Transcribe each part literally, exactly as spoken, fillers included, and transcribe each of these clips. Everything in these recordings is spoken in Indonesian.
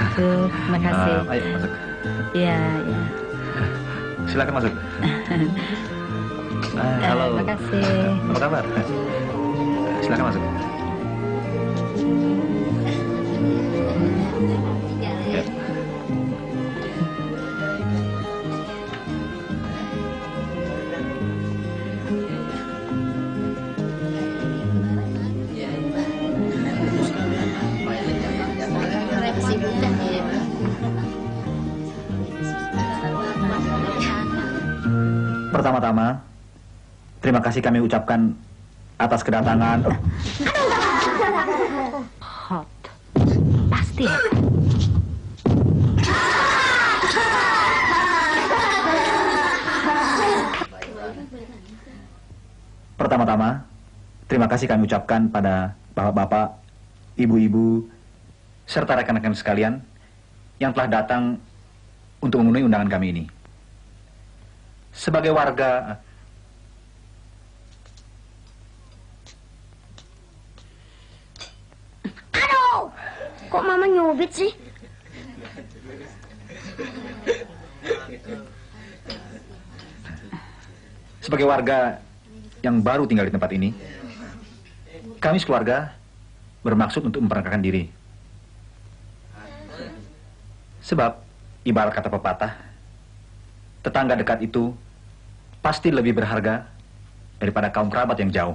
Tuh, makasih. Uh, ayo masuk. Iya, iya. Silakan masuk. Ah, halo. Terima kasih. Apa kabar? Silakan masuk. Ya. Pertama-tama, terima kasih kami ucapkan atas kedatangan. Hot. Pasti ya. Pertama-tama, terima kasih kami ucapkan pada bapak-bapak, ibu-ibu, serta rekan-rekan sekalian yang telah datang untuk memenuhi undangan kami ini. Sebagai warga, aduh, kok mama nyubit sih? sebagai warga yang baru tinggal di tempat ini, kami sekeluarga bermaksud untuk memperkenalkan diri. Sebab, ibarat kata pepatah, tetangga dekat itu pasti lebih berharga daripada kaum kerabat yang jauh.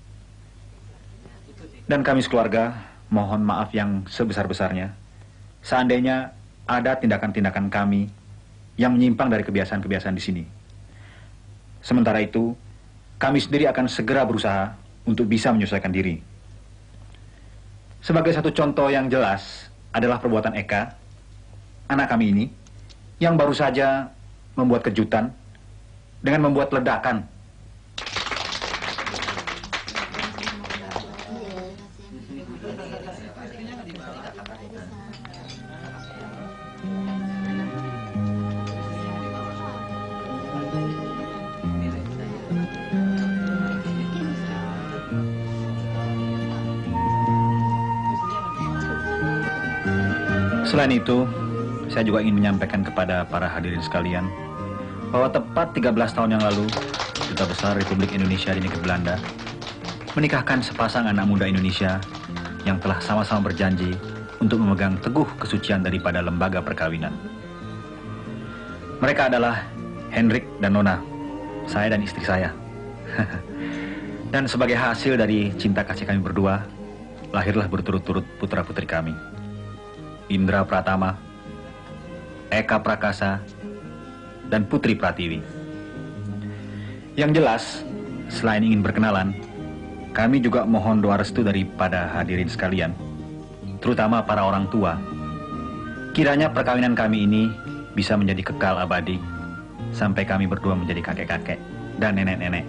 Dan kami sekeluarga mohon maaf yang sebesar-besarnya seandainya ada tindakan-tindakan kami yang menyimpang dari kebiasaan-kebiasaan di sini. Sementara itu, kami sendiri akan segera berusaha untuk bisa menyesuaikan diri. Sebagai satu contoh yang jelas adalah perbuatan Eka, anak kami ini, yang baru saja membuat kejutan dengan membuat ledakan. Selain itu, saya juga ingin menyampaikan kepada para hadirin sekalian bahwa tepat tiga belas tahun yang lalu, Duta Besar Republik Indonesia di Negeri Belanda menikahkan sepasang anak muda Indonesia yang telah sama-sama berjanji untuk memegang teguh kesucian daripada lembaga perkawinan. Mereka adalah Hendrik dan Nona, saya dan istri saya. Dan sebagai hasil dari cinta kasih kami berdua, lahirlah berturut-turut putra-putri kami. Indra Pratama, Eka Prakasa, dan Putri Pratiwi. Yang jelas, selain ingin berkenalan, kami juga mohon doa restu daripada hadirin sekalian, terutama para orang tua. Kiranya perkawinan kami ini bisa menjadi kekal abadi, sampai kami berdua menjadi kakek-kakek dan nenek-nenek.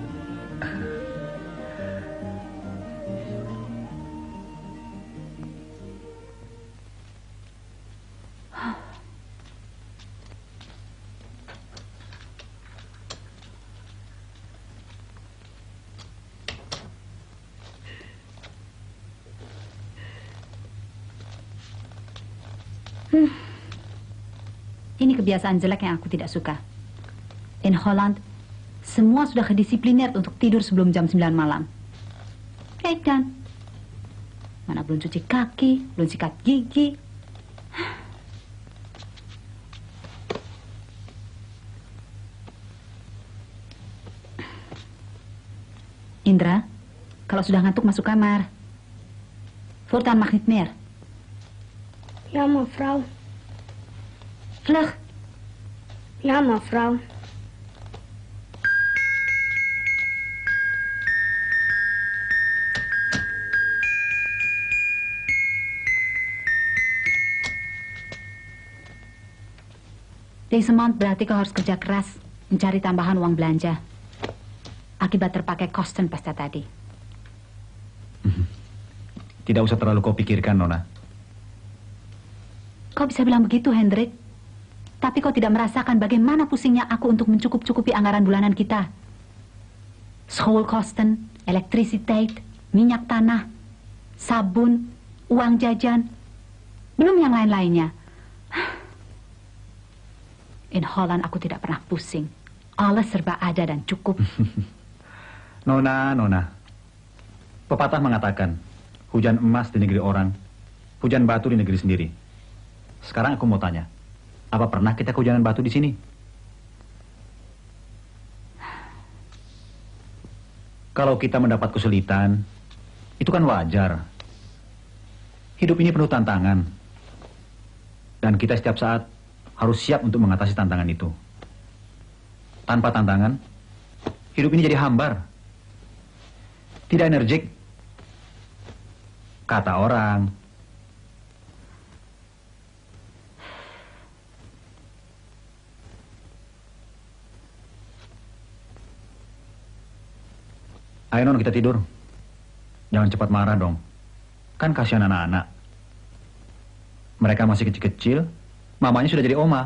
Hmm. Ini kebiasaan jelek yang aku tidak suka. In Holland, semua sudah kedisipliner untuk tidur sebelum jam sembilan malam. Kait kan? Mana belum cuci kaki, belum sikat gigi. Indra, kalau sudah ngantuk masuk kamar. Voortaan mag niet meer. Ja, mevrouw. Vlug. Ja, mevrouw. Deze maand berarti kau harus kerja keras mencari tambahan uang belanja. Akibat terpakai kosten pesta tadi. Tidak usah terlalu kau pikirkan, Nona. Kau bisa bilang begitu, Hendrik. Tapi kau tidak merasakan bagaimana pusingnya aku untuk mencukup-cukupi anggaran bulanan kita. Schoolkosten, elektrisiteit, minyak tanah, sabun, uang jajan, belum yang lain-lainnya. In Holland aku tidak pernah pusing. Alles serba ada dan cukup. Nona, Nona. Pepatah mengatakan, hujan emas di negeri orang, hujan batu di negeri sendiri. Sekarang aku mau tanya, apa pernah kita kehujanan batu di sini? Kalau kita mendapat kesulitan, itu kan wajar. Hidup ini penuh tantangan. Dan kita setiap saat harus siap untuk mengatasi tantangan itu. Tanpa tantangan, hidup ini jadi hambar. Tidak energik. Kata orang. Ayo non, kita tidur. Jangan cepat marah dong. Kan kasihan anak-anak. Mereka masih kecil-kecil, mamanya sudah jadi oma.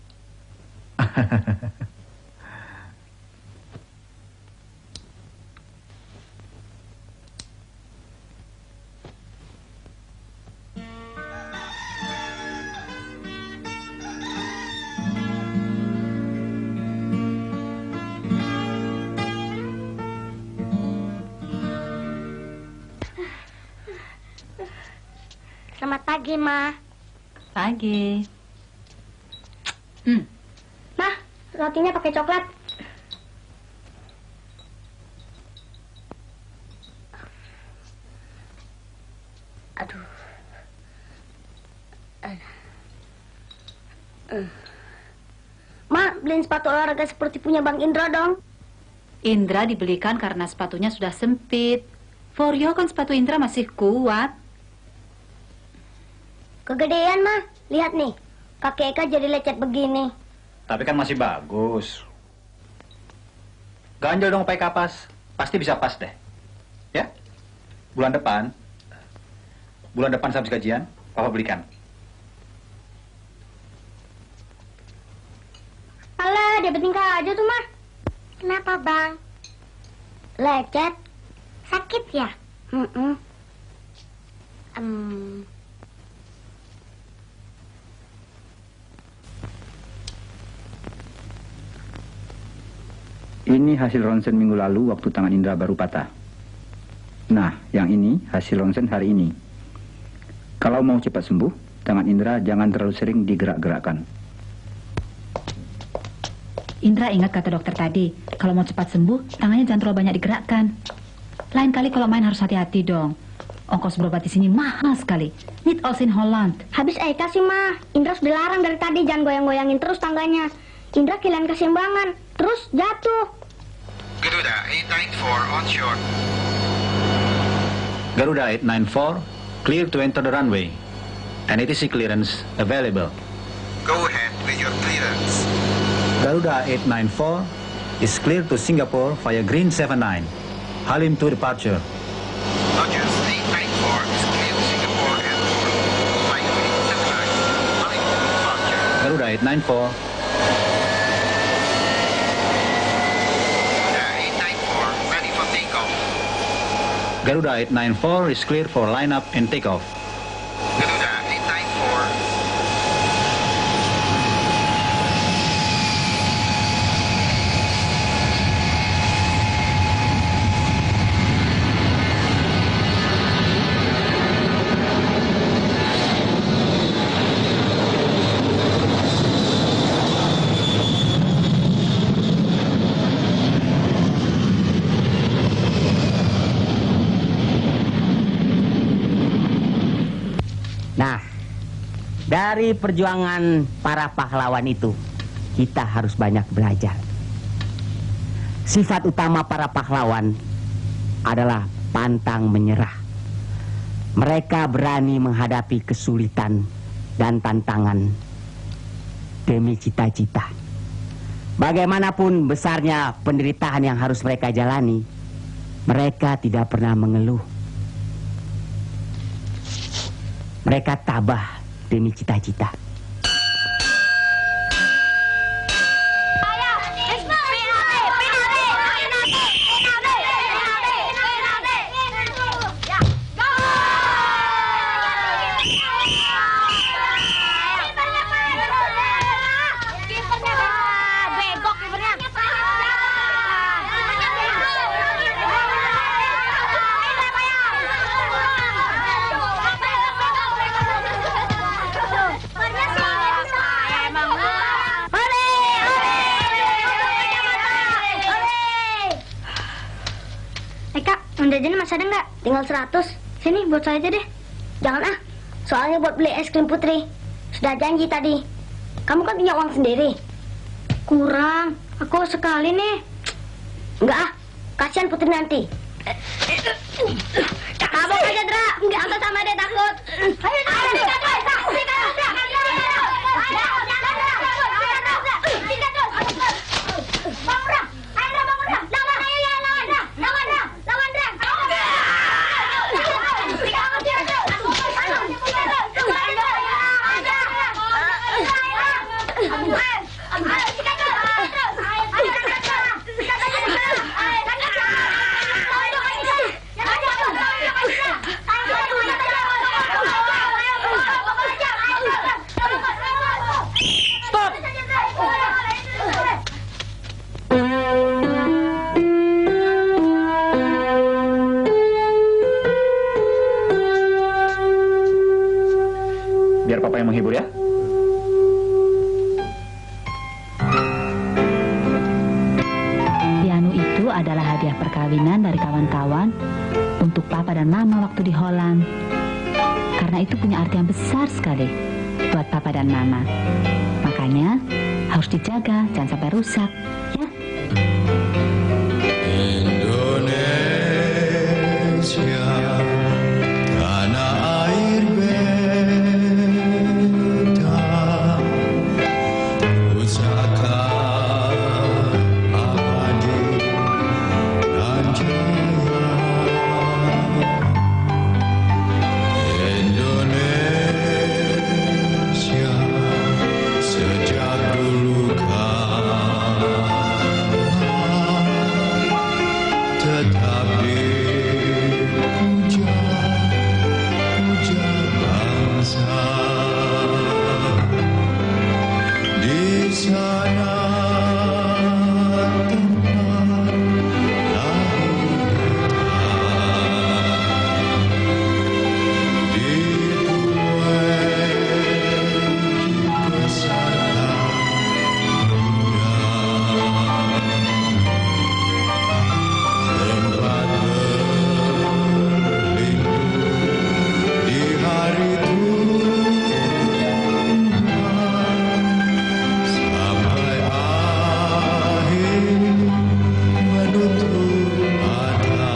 Selamat pagi, Ma. Pagi. Hmm. Ma, rotinya pakai coklat. Aduh. Ma, beliin sepatu olahraga seperti punya Bang Indra dong. Indra dibelikan karena sepatunya sudah sempit. Foryo kan sepatu Indra masih kuat. Kegedean, Ma. Lihat nih, kaki Eka jadi lecet begini. Tapi kan masih bagus. Ganjel dong pakai kapas. Pasti bisa pas deh. Ya? Bulan depan. Bulan depan habis gajian, Papa belikan. Alah, dia bertingkah aja tuh, Ma. Kenapa, Bang? Lecet? Sakit ya? Mm-mm. Um... Ini hasil ronsen minggu lalu waktu tangan Indra baru patah. Nah, yang ini hasil ronsen hari ini. Kalau mau cepat sembuh, tangan Indra jangan terlalu sering digerak-gerakkan. Indra ingat kata dokter tadi, kalau mau cepat sembuh, tangannya jangan terlalu banyak digerakkan. Lain kali kalau main harus hati-hati dong. Ongkos berobat di sini mahal sekali. Niet als in Holland. Habis Eka sih, Ma. Indra sudah larang dari tadi jangan goyang-goyangin terus tangganya. Indra kehilangan keseimbangan, terus jatuh. Garuda eight nine four onshore. Garuda eight nine four, clear to enter the runway. And A T C clearance available. Go ahead with your clearance. Garuda eight nine four is clear to Singapore via green seven nine. Halim to departure. Rogers eight nine four is clear to Singapore and via green seven nine. Halim to departure. Garuda eight nine four. Garuda eight nine four is clear for lineup and takeoff. Garuda eight nine four. Nah, dari perjuangan para pahlawan itu, kita harus banyak belajar. Sifat utama para pahlawan adalah pantang menyerah. Mereka berani menghadapi kesulitan dan tantangan demi cita-cita. Bagaimanapun besarnya penderitaan yang harus mereka jalani, mereka tidak pernah mengeluh. Mereka tabah demi cita-cita. Uang jajan masih ada nggak? Tinggal seratus. Sini buat saya aja deh. Jangan ah. Soalnya buat beli es krim Putri. Sudah janji tadi. Kamu kan punya uang sendiri. Kurang. Aku sekali nih. Enggak ah. Kasihan Putri nanti. Kabur aja, Dra. Enggak aku sama dia takut. Ayo, Dra. Biar papa yang menghibur ya. Piano itu adalah hadiah perkawinan dari kawan-kawan untuk papa dan mama waktu di Holland. Karena itu punya arti yang besar sekali buat papa dan mama. Makanya harus dijaga, jangan sampai rusak, ya. Indonesia, tanah air beta, pusaka abadi dan jaya. Indonesia, sejak dulu tetap dipuja, puja bangsa. Di sana tempat lahir beta, dituai dibesarkan bunda. Tempat berlindung di hari Tuhan sampai akhir menutup mata.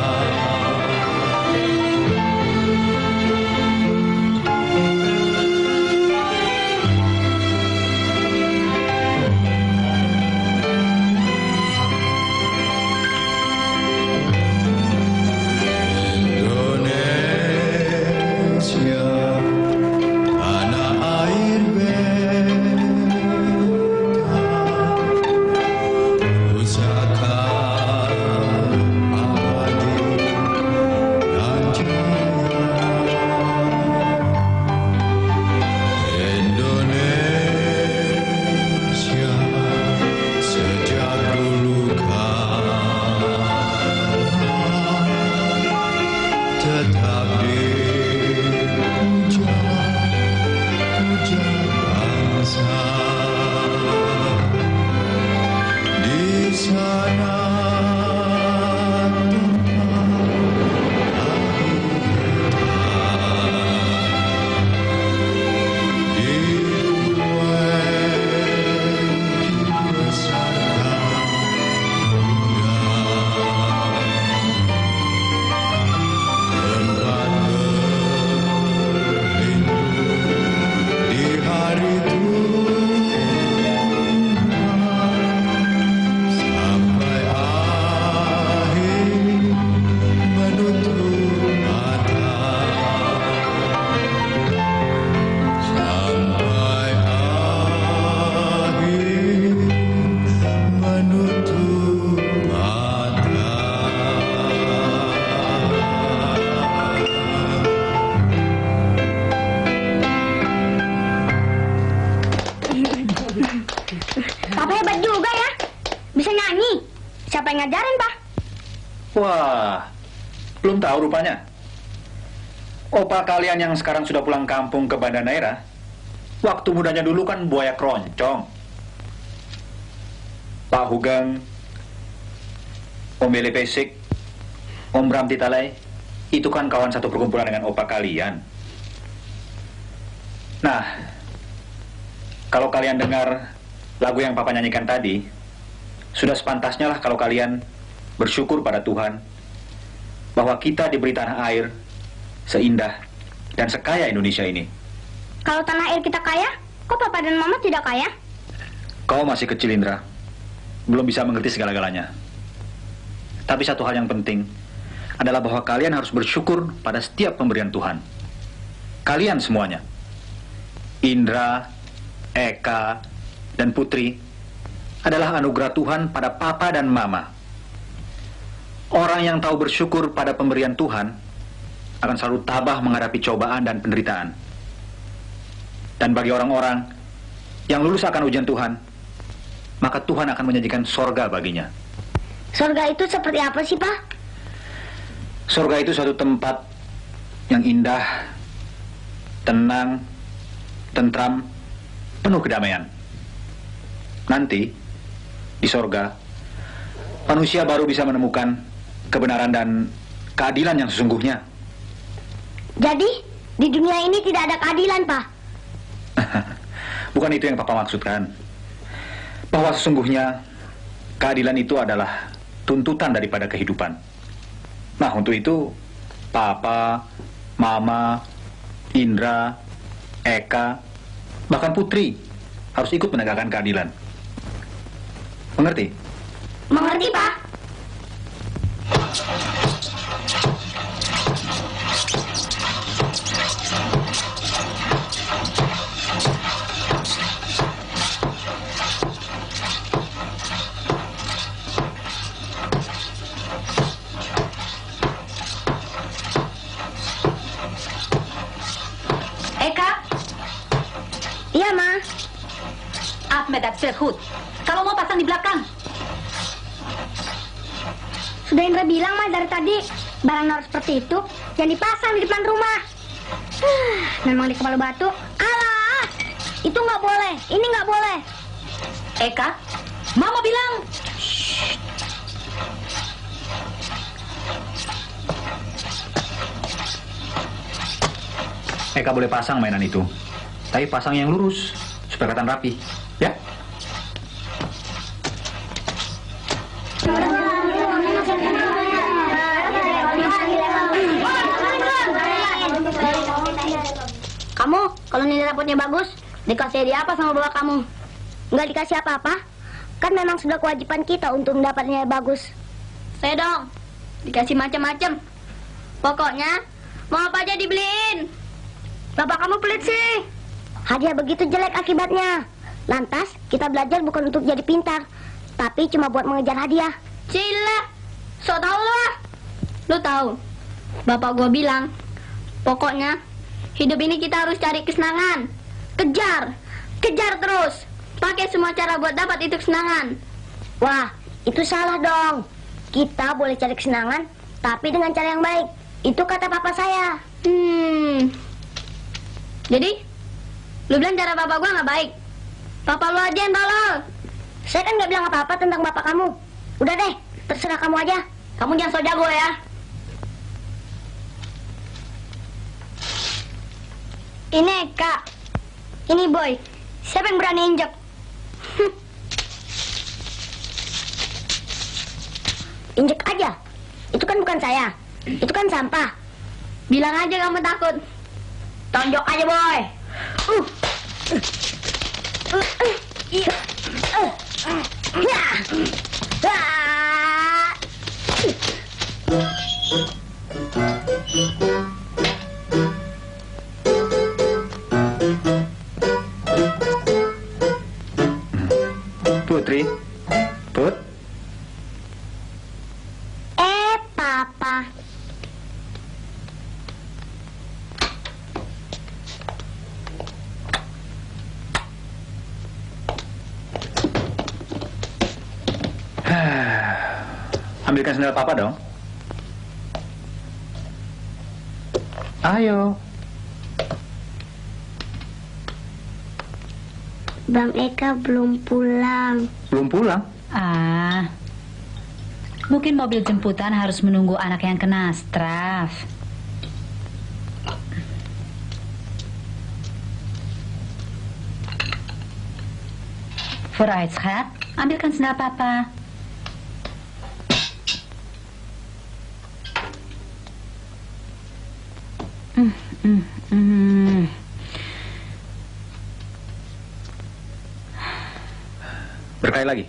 Indonesia, tanah air beta, pusaka abadi dan jaya. Indonesia, sejak dulu tetap dipuja, puja bangsa. Di sana tempat lahir beta, dituai dibesarkan bunda. Tempat berlindung di hari Tuhan sampai akhir menutup mata. Sampai akhir menutup mata. Papa hebat juga ya. Bisa nyanyi. Siapa yang ngajarin, Pak? Wah, belum tahu rupanya. Opa kalian yang sekarang sudah pulang kampung ke Banda Neira, waktu mudanya dulu kan buaya keroncong. Pak Hugeng, Om Bele Pesik, Om Bram Titalai, itu kan kawan satu perkumpulan dengan opa kalian. Nah, kalau kalian dengar lagu yang Papa nyanyikan tadi, sudah sepantasnya lah kalau kalian bersyukur pada Tuhan bahwa kita diberi tanah air seindah dan sekaya Indonesia ini. Kalau tanah air kita kaya, kok Papa dan Mama tidak kaya? Kau masih kecil, Indra. Belum bisa mengerti segala-galanya. Tapi satu hal yang penting adalah bahwa kalian harus bersyukur pada setiap pemberian Tuhan. Kalian semuanya. Indra, Eka, dan Putri adalah anugerah Tuhan pada Papa dan Mama. Orang yang tahu bersyukur pada pemberian Tuhan akan selalu tabah menghadapi cobaan dan penderitaan. Dan bagi orang-orang yang lulus akan ujian Tuhan, maka Tuhan akan menjanjikan sorga baginya. Sorga itu seperti apa sih, Pak? Sorga itu suatu tempat yang indah, tenang, tentram, penuh kedamaian. Nanti, di sorga, manusia baru bisa menemukan kebenaran dan keadilan yang sesungguhnya. Jadi, di dunia ini tidak ada keadilan, Pak? Bukan itu yang Papa maksudkan. Bahwa sesungguhnya keadilan itu adalah tuntutan daripada kehidupan. Nah, untuk itu Papa, Mama, Indra, Eka, bahkan Putri harus ikut menegakkan keadilan. Mengerti? Mengerti, Pak? Iya, Ma. Ahmed Abserhut, kalau mau pasang di belakang. Sudah Indra bilang, Ma, dari tadi barang naruh seperti itu yang dipasang di depan rumah. Memang di kepala batu. Alah, itu nggak boleh. Ini nggak boleh. Eka, Mama bilang. Eka boleh pasang mainan itu, tapi pasang yang lurus supaya kelihatan rapi, ya? Kamu, kalau nilai rapotnya bagus, dikasih hadiah apa sama bapak kamu? Nggak dikasih apa-apa? Kan memang sudah kewajiban kita untuk mendapat nilai bagus. Saya dong, dikasih macam-macam. Pokoknya, mau apa aja dibeliin. Bapak kamu pelit sih. Hadiah begitu jelek akibatnya. Lantas, kita belajar bukan untuk jadi pintar, tapi cuma buat mengejar hadiah. Cila, so tau lo lah. Lo tahu, bapak gua bilang, pokoknya hidup ini kita harus cari kesenangan. Kejar, kejar terus. Pakai semua cara buat dapat itu kesenangan. Wah, itu salah dong. Kita boleh cari kesenangan, tapi dengan cara yang baik. Itu kata papa saya. Hmm. Jadi, lu bilang cara bapak gua nggak baik. Papa lu aja yang tolol. Saya kan nggak bilang apa-apa tentang bapak kamu. Udah deh, terserah kamu aja. Kamu jangan so jago ya. Ini Kak. Ini Boy. Siapa yang berani injek? Injek aja. Itu kan bukan saya. Itu kan sampah. Bilang aja kamu takut. Tonjok aja, Boy. Uh. Uh, uh, iya. Uh. Ya. Ah. Putri, Put. Eh, Papa. Ambilkan sendal Papa dong. Ayo. Bang Eka belum pulang. Belum pulang? Ah, Mungkin mobil jemputan harus menunggu anak yang kena straf. Vooruit, schat. Ambilkan sendal papa. Mm, mm, mm. Berkali lagi.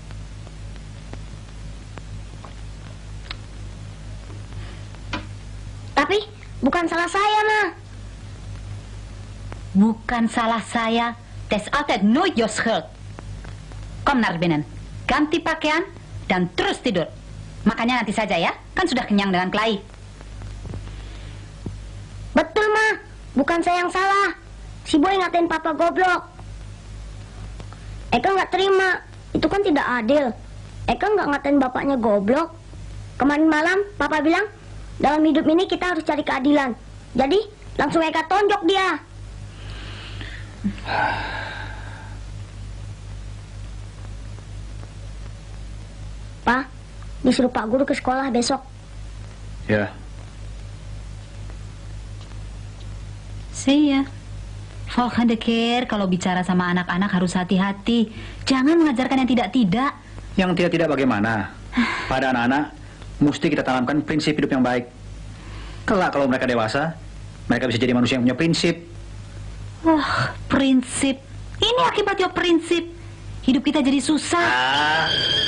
Tapi bukan salah saya, Ma. Bukan salah saya. Het is altijd nooit je schuld. Kom naar binnen. Ganti pakaian dan terus tidur. Makanya nanti saja ya. Kan sudah kenyang dengan kelahi. Betul, Ma. Bukan saya yang salah. Si Boy ngatain Papa goblok. Eka nggak terima. Itu kan tidak adil. Eka nggak ngatain bapaknya goblok. Kemarin malam, Papa bilang, dalam hidup ini kita harus cari keadilan. Jadi, langsung Eka tonjok dia. Pa, disuruh Pak Guru ke sekolah besok. Ya. See ya. Volgende keer kalau bicara sama anak-anak harus hati-hati. Jangan mengajarkan yang tidak-tidak. Yang tidak-tidak bagaimana? Pada anak-anak, mesti kita tanamkan prinsip hidup yang baik. Kelak kalau mereka dewasa, mereka bisa jadi manusia yang punya prinsip. Wah, prinsip. Ini akibatnya prinsip. Hidup kita jadi susah. Ah.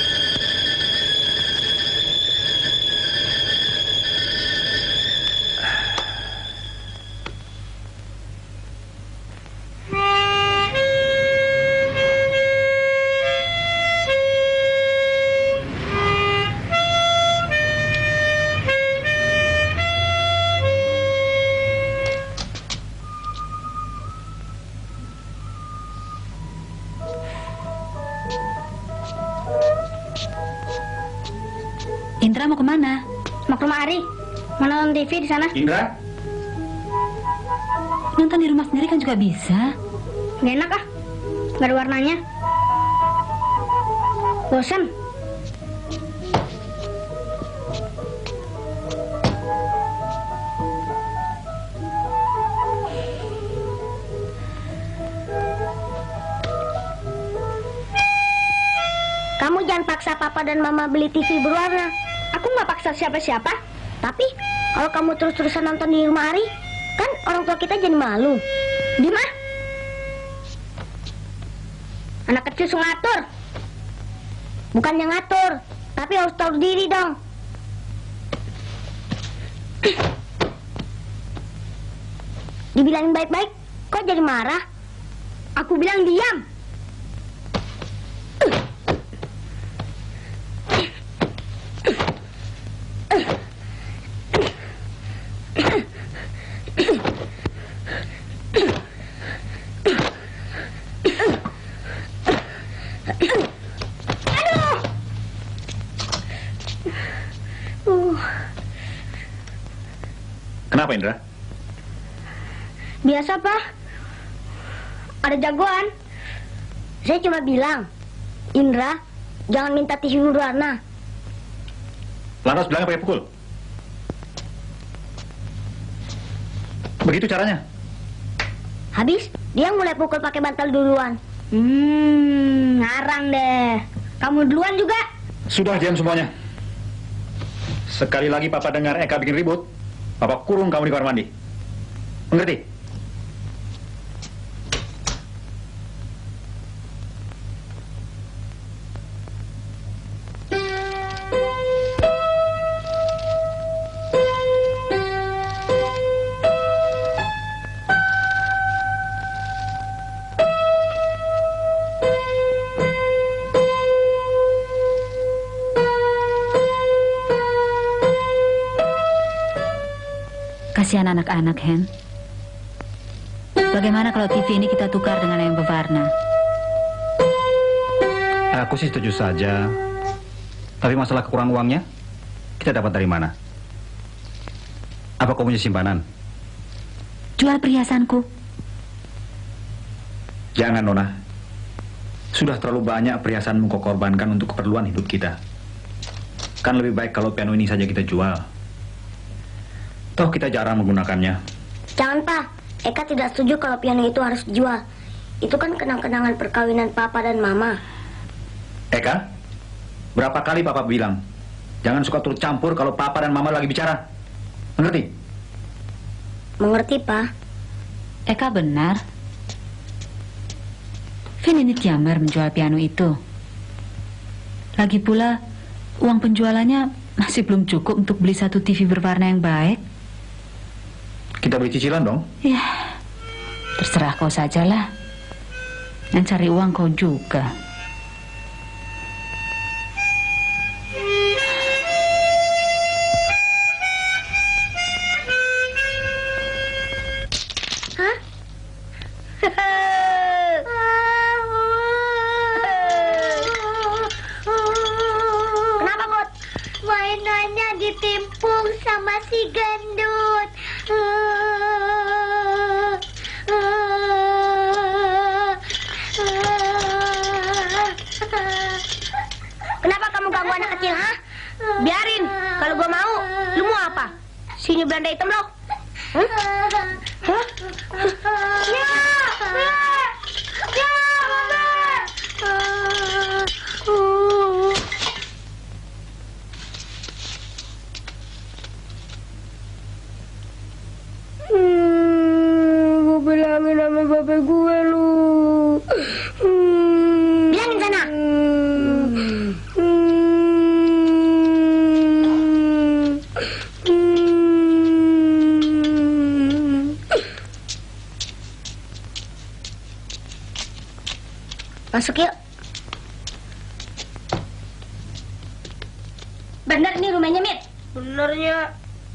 Indra mau kemana? Mau ke rumah Ari. Mau nonton T V di sana. Indra? Nonton di rumah sendiri kan juga bisa. Gak enak ah. Gak ada warnanya. Bosan. Kamu jangan paksa Papa dan Mama beli T V berwarna. Aku nggak paksa siapa-siapa. Tapi kalau kamu terus-terusan nonton di rumah Ari, kan orang tua kita jadi malu. Dima? Anak kecil suka ngatur. Bukan yang ngatur, tapi harus tahu diri dong. Dibilangin baik-baik, kok jadi marah? Aku bilang diam. Kenapa, Indra? Biasa, Pak. Ada jagoan. Saya cuma bilang, Indra, jangan minta T V berwarna. Lantas bilangnya pakai pukul. Begitu caranya. Habis, dia mulai pukul pakai bantal duluan. Hmm, ngarang deh. Kamu duluan juga. Sudah, diam semuanya. Sekali lagi Papa dengar Eka bikin ribut, Papa kurung kamu di kamar mandi. Mengerti? Kasihan anak-anak, Hen. Bagaimana kalau T V ini kita tukar dengan yang berwarna? Aku sih setuju saja. Tapi masalah kekurangan uangnya, kita dapat dari mana? Apa kau punya simpanan? Jual perhiasanku. Jangan, Nona. Sudah terlalu banyak perhiasanmu kau korbankan untuk keperluan hidup kita. Kan lebih baik kalau piano ini saja kita jual. Toh kita jarang menggunakannya. Jangan, Pak. Eka tidak setuju kalau piano itu harus dijual. Itu kan kenang-kenangan perkawinan Papa dan Mama. Eka, berapa kali Papa bilang, jangan suka turut campur kalau Papa dan Mama lagi bicara. Mengerti? Mengerti, Pak. Eka benar. Vin ini Tiamer menjual piano itu. Lagi pula, uang penjualannya masih belum cukup untuk beli satu T V berwarna yang baik. Kita beli cicilan dong. Ya, terserah kau sajalah. Yang cari uang kau juga. Hah? Kenapa, Bot? Mainannya ditimpung sama si gendut. Kenapa kamu ganggu anak kecil, ha? Biarin. Kalau gua mau, lu mau apa? Sinyo Belanda hitam lo? Hah? Hah? Ya, ya, ya, Mama. Hmm, gue bilangin sama bapak gue lu. Hmm. Bilangin sana. Hmm. Hmm. Hmm. Masuk yuk. Bener ini rumahnya, Mit? Benernya.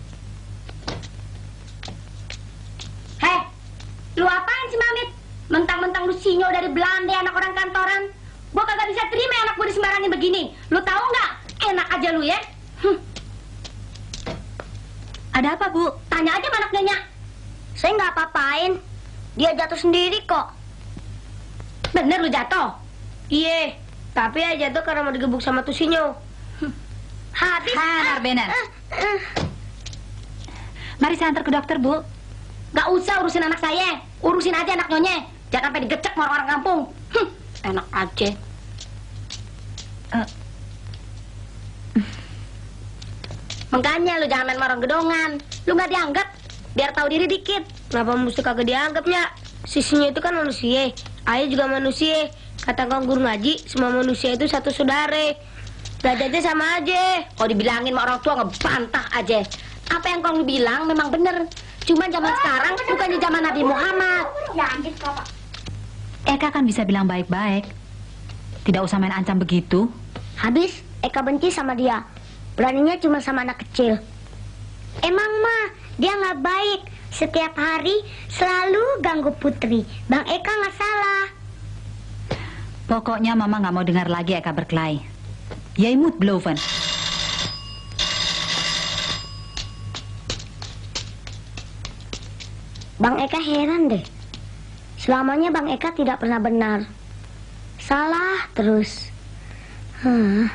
Hei, lu apain sih, Mamit? Mentang-mentang lu sinyo dari Belanda, anak orang kantoran. Gua kagak bisa terima anak gua disembarangin begini. Lu tahu nggak? Enak aja lu ya. Hm. Ada apa, Bu? Tanya aja sama anak nyonya. Saya nggak apa-apain. Dia jatuh sendiri kok. Bener lu jatuh? Iya, tapi ya jatuh karena mau digebuk sama tuh sinyo. Hm. Habis. Ha, Narbenan. Mari saya antar ke dokter, Bu. Gak usah urusin anak saya, urusin aja anak nyonya. Jangan sampai digecek sama orang-orang kampung. Hm, enak aja. Uh. Makanya lu jangan main sama orang gedongan. Lu nggak dianggap, biar tahu diri dikit. Kenapa mesti kagak dianggapnya? Sisinya itu kan manusia, ayah juga manusia. Kata kang guru ngaji, semua manusia itu satu saudara. Derajatnya sama aja. Kalau dibilangin sama orang tua ngebantah aja. Apa yang kau bilang memang bener. Cuman zaman sekarang bukannya zaman Nabi Muhammad. Eka kan bisa bilang baik-baik. Tidak usah main ancam begitu. Habis Eka benci sama dia. Beraninya cuma sama anak kecil. Emang mah dia nggak baik. Setiap hari selalu ganggu Putri. Bang Eka nggak salah. Pokoknya Mama nggak mau dengar lagi Eka berkelahi. Jij moet beloven. Bang Eka heran deh. Selamanya Bang Eka tidak pernah benar. Salah terus. Huh.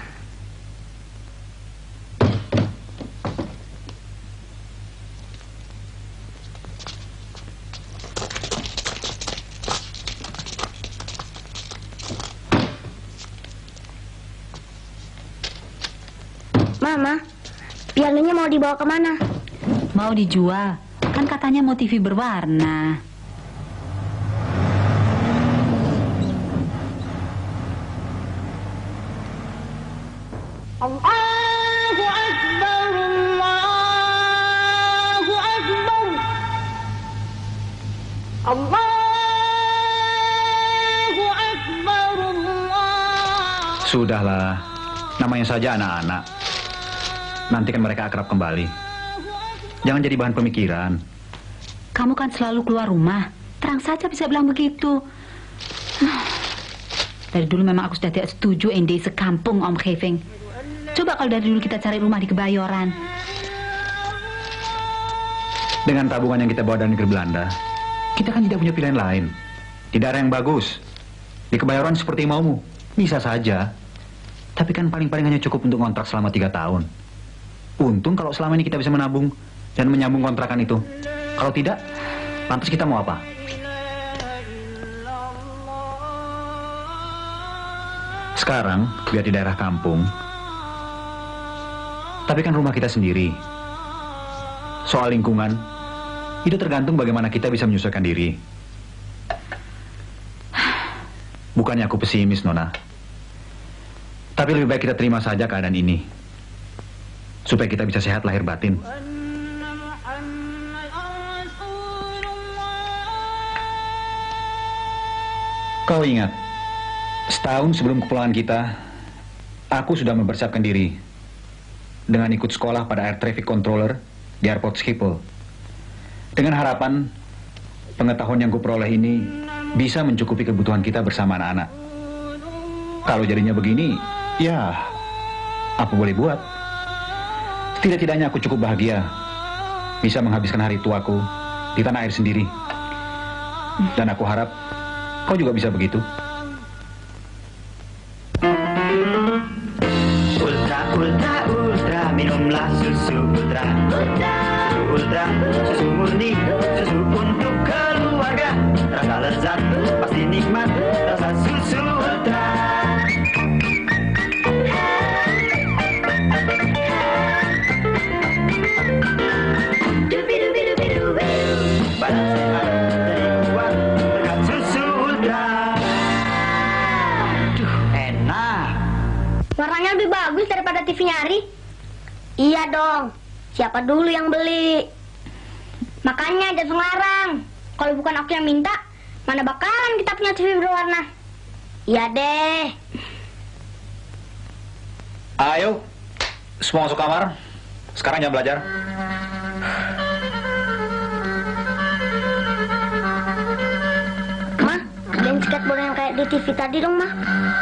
Mama, pianonya mau dibawa kemana? Mau dijual. Kan katanya mau T V berwarna. Allahu Akbar, Allahu Akbar, Allahu Akbar, Allah. Sudahlah, namanya saja anak-anak. Nanti kan mereka akrab kembali. Jangan jadi bahan pemikiran. Kamu kan selalu keluar rumah. Terang saja bisa bilang begitu. Dari dulu memang aku sudah tidak setuju in deze kampung omgeving. Coba kalau dari dulu kita cari rumah di Kebayoran. Dengan tabungan yang kita bawa dari negeri Belanda, kita kan tidak punya pilihan lain. Di daerah yang bagus. Di Kebayoran seperti maumu. Bisa saja. Tapi kan paling-paling hanya cukup untuk kontrak selama tiga tahun. Untung kalau selama ini kita bisa menabung dan menyambung kontrakan itu. Kalau tidak, lantas kita mau apa? Sekarang, biar di daerah kampung, tapi kan rumah kita sendiri. Soal lingkungan, itu tergantung bagaimana kita bisa menyesuaikan diri. Bukannya aku pesimis, Nona. Tapi lebih baik kita terima saja keadaan ini. Supaya kita bisa sehat lahir batin. Kau ingat, setahun sebelum kepulangan kita, aku sudah mempersiapkan diri dengan ikut sekolah pada Air Traffic Controller di Airport Schiphol. Dengan harapan pengetahuan yang kuperoleh ini bisa mencukupi kebutuhan kita bersama anak-anak. Kalau jadinya begini, ya apa boleh buat. Tidak-tidaknya aku cukup bahagia bisa menghabiskan hari tuaku di tanah air sendiri. Dan aku harap kau juga bisa begitu. Ultra, ultra, ultra, minumlah susu ultra. Susu ultra, susu murni, susu untuk keluarga. Rasa lezat, pasti nikmat, rasa susu ultra. Badan sehat dari kuat berkat susu ultra. Duh, enak. Warnanya lebih bagus daripada T V nyari. Iya dong. Siapa dulu yang beli? Makanya jangan ngelarang. Kalau bukan aku yang minta, mana bakalan kita punya T V berwarna. Iya deh. Ayo, semua masuk kamar. Sekarang jam belajar. Ma, beliin skateboard yang kayak di T V tadi dong, Ma.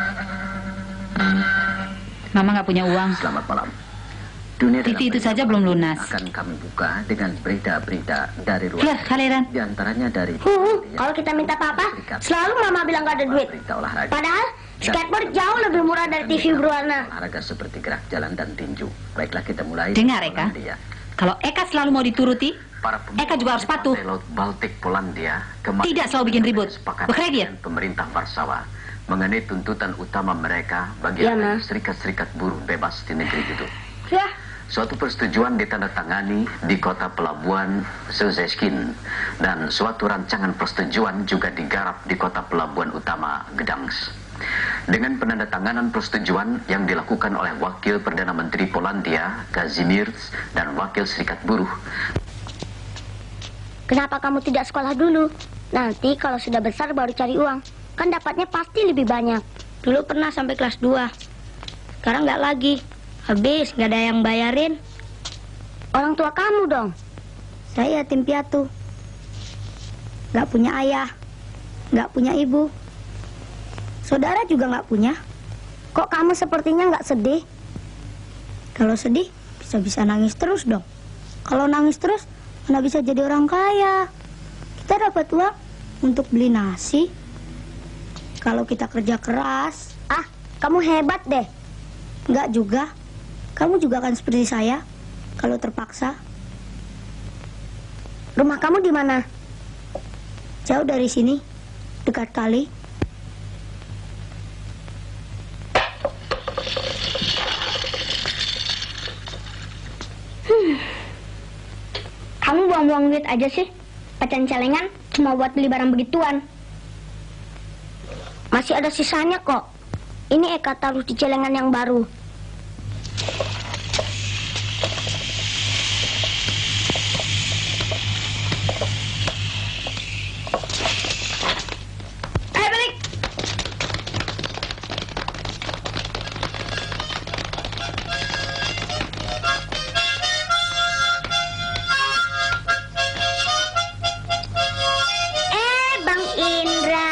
Mama nggak punya uang. Selamat malam. Dunia T V itu saja belum lunas. akan kami buka dengan berita-berita dari luar. Ya, kalian. Di antaranya dari Huh, kalau kita minta apa-apa, selalu Mama bilang nggak ada duit. berita olahraga. Padahal skateboard jauh lebih murah dari T V berwarna. Olahraga seperti gerak jalan dan tinju. Baiklah kita mulai. Dengar, dari Eka. Polandia. Kalau Eka selalu mau dituruti, Para Eka juga harus patuh. Laut Baltik Polandia kemarin Tidak selalu bikin ribut. sepakat Bekerja dia. dengan pemerintah Warsawa mengenai tuntutan utama mereka bagi Ya, adanya Ma. serikat-serikat buruh bebas di negeri itu. Ya, Suatu persetujuan ditandatangani di kota pelabuhan Szczecin dan suatu rancangan persetujuan juga digarap di kota pelabuhan utama Gdansk. Dengan penandatanganan persetujuan yang dilakukan oleh Wakil Perdana Menteri Polandia, Kazimierz, dan Wakil Serikat Buruh. kenapa kamu tidak sekolah dulu? Nanti kalau sudah besar baru cari uang. Kan dapatnya pasti lebih banyak. Dulu pernah sampai kelas dua. Sekarang nggak lagi. Habis nggak ada yang bayarin. Orang tua kamu dong. Saya yatim piatu. Nggak punya ayah. Nggak punya ibu. Saudara juga nggak punya. Kok kamu sepertinya nggak sedih? Kalau sedih, bisa-bisa nangis terus dong. Kalau nangis terus, mana bisa jadi orang kaya. Kita dapat uang untuk beli nasi. Kalau kita kerja keras. Ah, kamu hebat deh. Nggak juga. Kamu juga akan seperti saya kalau terpaksa. Rumah kamu di mana? Jauh dari sini, dekat kali. Hmm. Kamu buang-buang duit aja sih. Pacan celengan cuma buat beli barang begituan. Masih ada sisanya kok. Ini Eka taruh di celengan yang baru. Eh, balik! Eh, Bang Indra.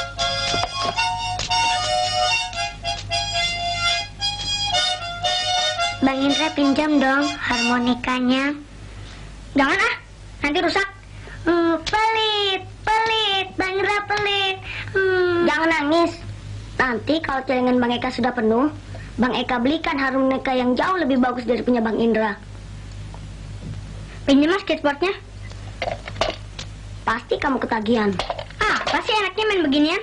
Bang Indra pinjam dong harmonikanya. Jangan ah, nanti rusak. Hmm, pelit, pelit, Bang Indra pelit. Hmm. Jangan nangis. Nanti kalau celengan Bang Eka sudah penuh, Bang Eka belikan harum boneka yang jauh lebih bagus dari punya Bang Indra. Pinjam mas skateboardnya. Pasti kamu ketagihan. Ah, pasti enaknya main beginian.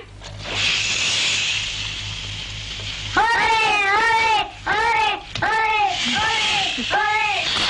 Hore, hore, hore, hore, hore, hore.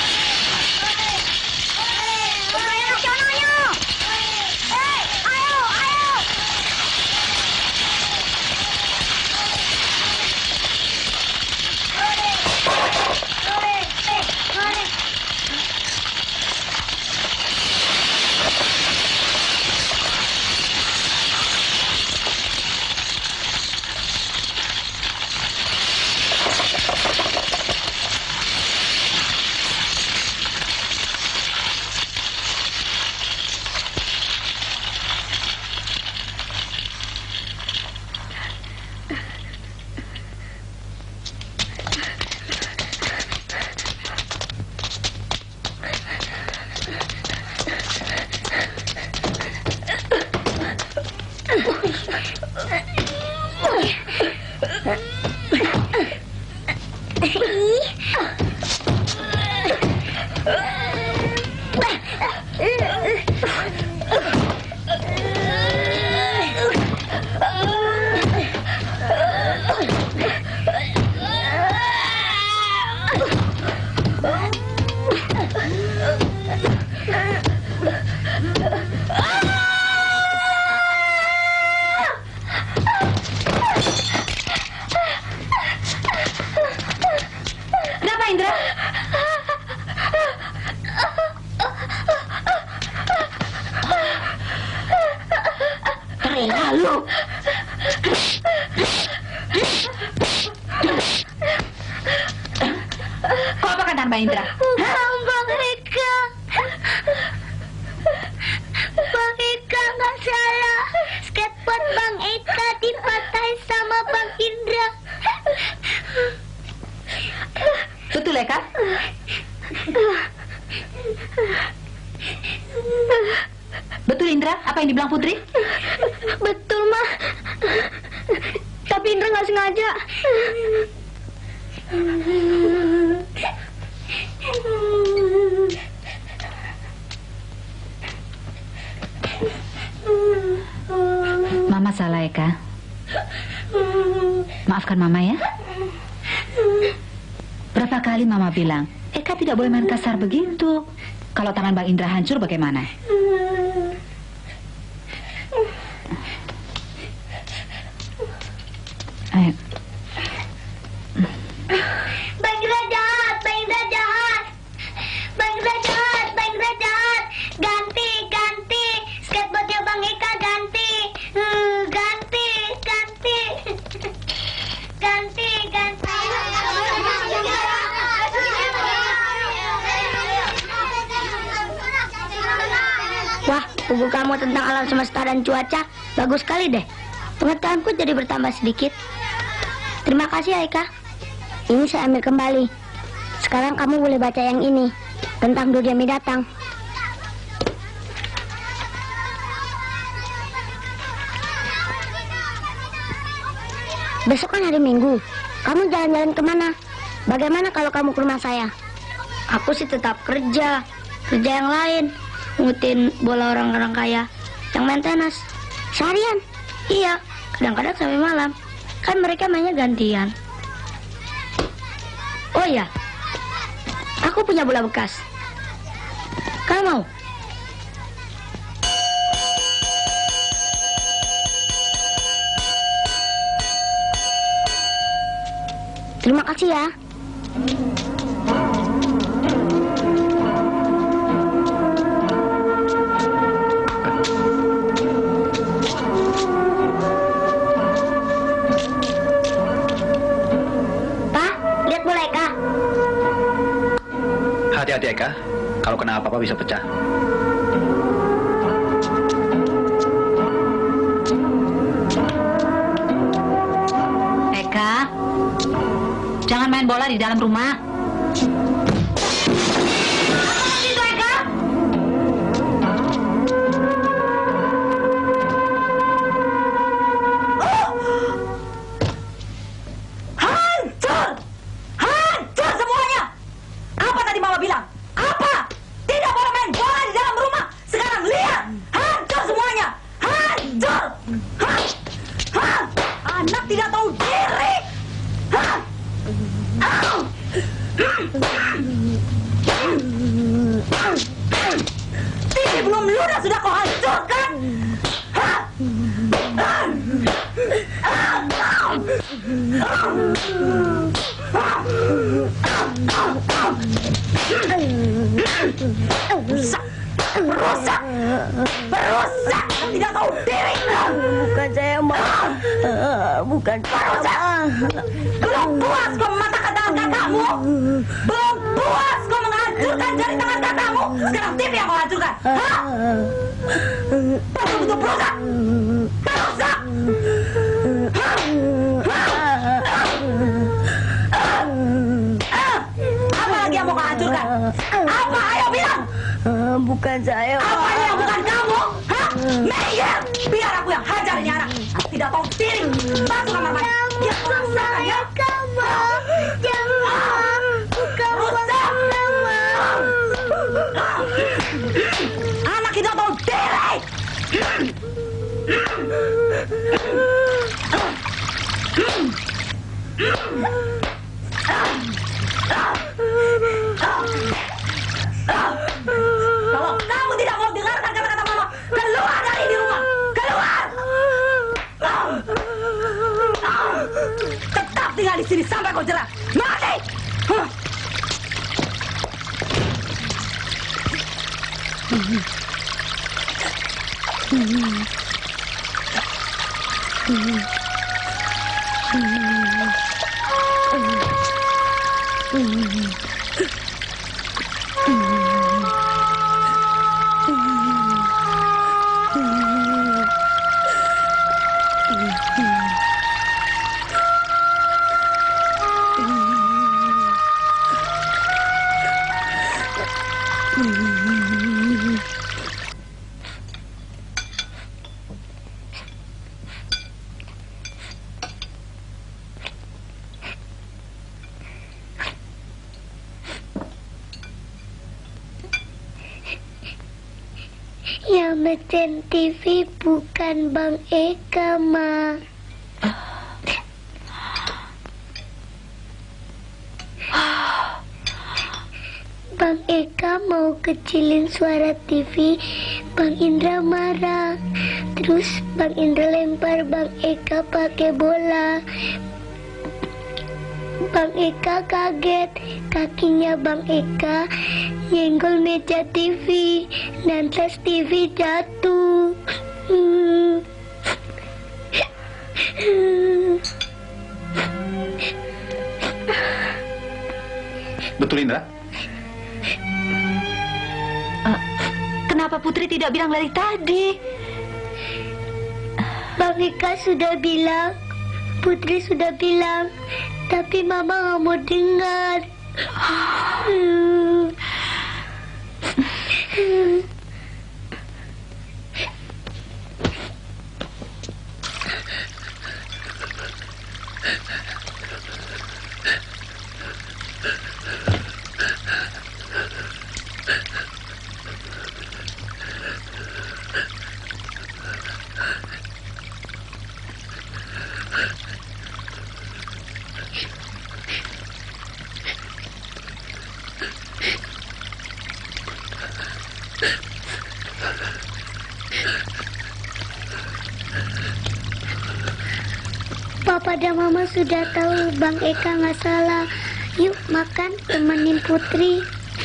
Mbak Indra? Bang Eka. Bang Eka nggak salah. Skateboard Bang Eka dipatahin sama Bang Indra. Betul Eka? Betul Indra? Apa yang dibilang Putri? Betul mah. Tapi Indra nggak sengaja. Mama salah Eka. Maafkan Mama ya. Berapa kali Mama bilang Eka tidak boleh main kasar begitu. Kalau tangan Bang Indra hancur bagaimana? Ayo. Bang Indra jahat, Bang Indra jahat. Bang Indra jahat, Bang Indra jahat. Ganti, ganti. Skateboardnya Bang Eka ganti. Hmm, ganti, ganti. Ganti, ganti. Wah, buku kamu tentang alam semesta dan cuaca bagus sekali deh. Pengetahuanku jadi bertambah sedikit. Terima kasih Eka. Ini saya ambil kembali. Sekarang kamu boleh baca yang ini tentang dunia binatang. Besok kan hari Minggu. Kamu jalan-jalan kemana? Bagaimana kalau kamu ke rumah saya? Aku sih tetap kerja. Kerja yang lain. Ngutin bola orang-orang kaya yang main tenis. Seharian? Iya, kadang-kadang sampai malam. Kan mereka mainnya gantian. Oh iya, aku punya bola bekas. Kamu mau? Terima kasih ya. Hati-hati Eka, kalau kena apa-apa bisa pecah. Eka, jangan main bola di dalam rumah. Itu Eka. Hancur! T V belum lunas sudah kau hancurkan. Hah? Rusak, rusak, berusak, tidak tahu diri. Bukan saya, Ma. Bukan saya, Ma. Belum puas kau mematahkan tangan kakakmu? Belum puas kau menghancurkan jari tangan kakakmu? Sekarang T V yang kau hancurkan. Hah? Betul-betul berusak, berusak. Apa lagi yang mau kau hancurkan? Apa? Ayo bilang. Bukan saya, Ma. Apa yang bukan kamu? Hah? Meyer, biar aku yang hajar ini anak. Tidak tahu diri. Masuk kamar mandi. Dia merusakkan ya. Kamu, jangan. Bukan Rusak. Ma. Anak tidak tahu diri. Kalau kamu tidak mau dengarkan kata-kata mama, keluar dari ini rumah. Keluar. Tetap tinggal di sini sampai kau jerah. Mati. Huh. Yang meten T V bukan Bang Eka, Ma. Bang Eka mau kecilin suara T V, Bang Indra marah. Terus Bang Indra lempar Bang Eka pakai bola. Bang Eka kaget, kakinya Bang Eka nyenggol meja T V dan tas T V jatuh. Hmm. Betul, Indra? Uh, kenapa Putri tidak bilang dari tadi? Bang Eka sudah bilang, Putri sudah bilang, tapi Mama nggak mau dengar. Hmm. Papa dan Mama sudah tahu Bang Eka nggak salah. Yuk makan, temenin Putri.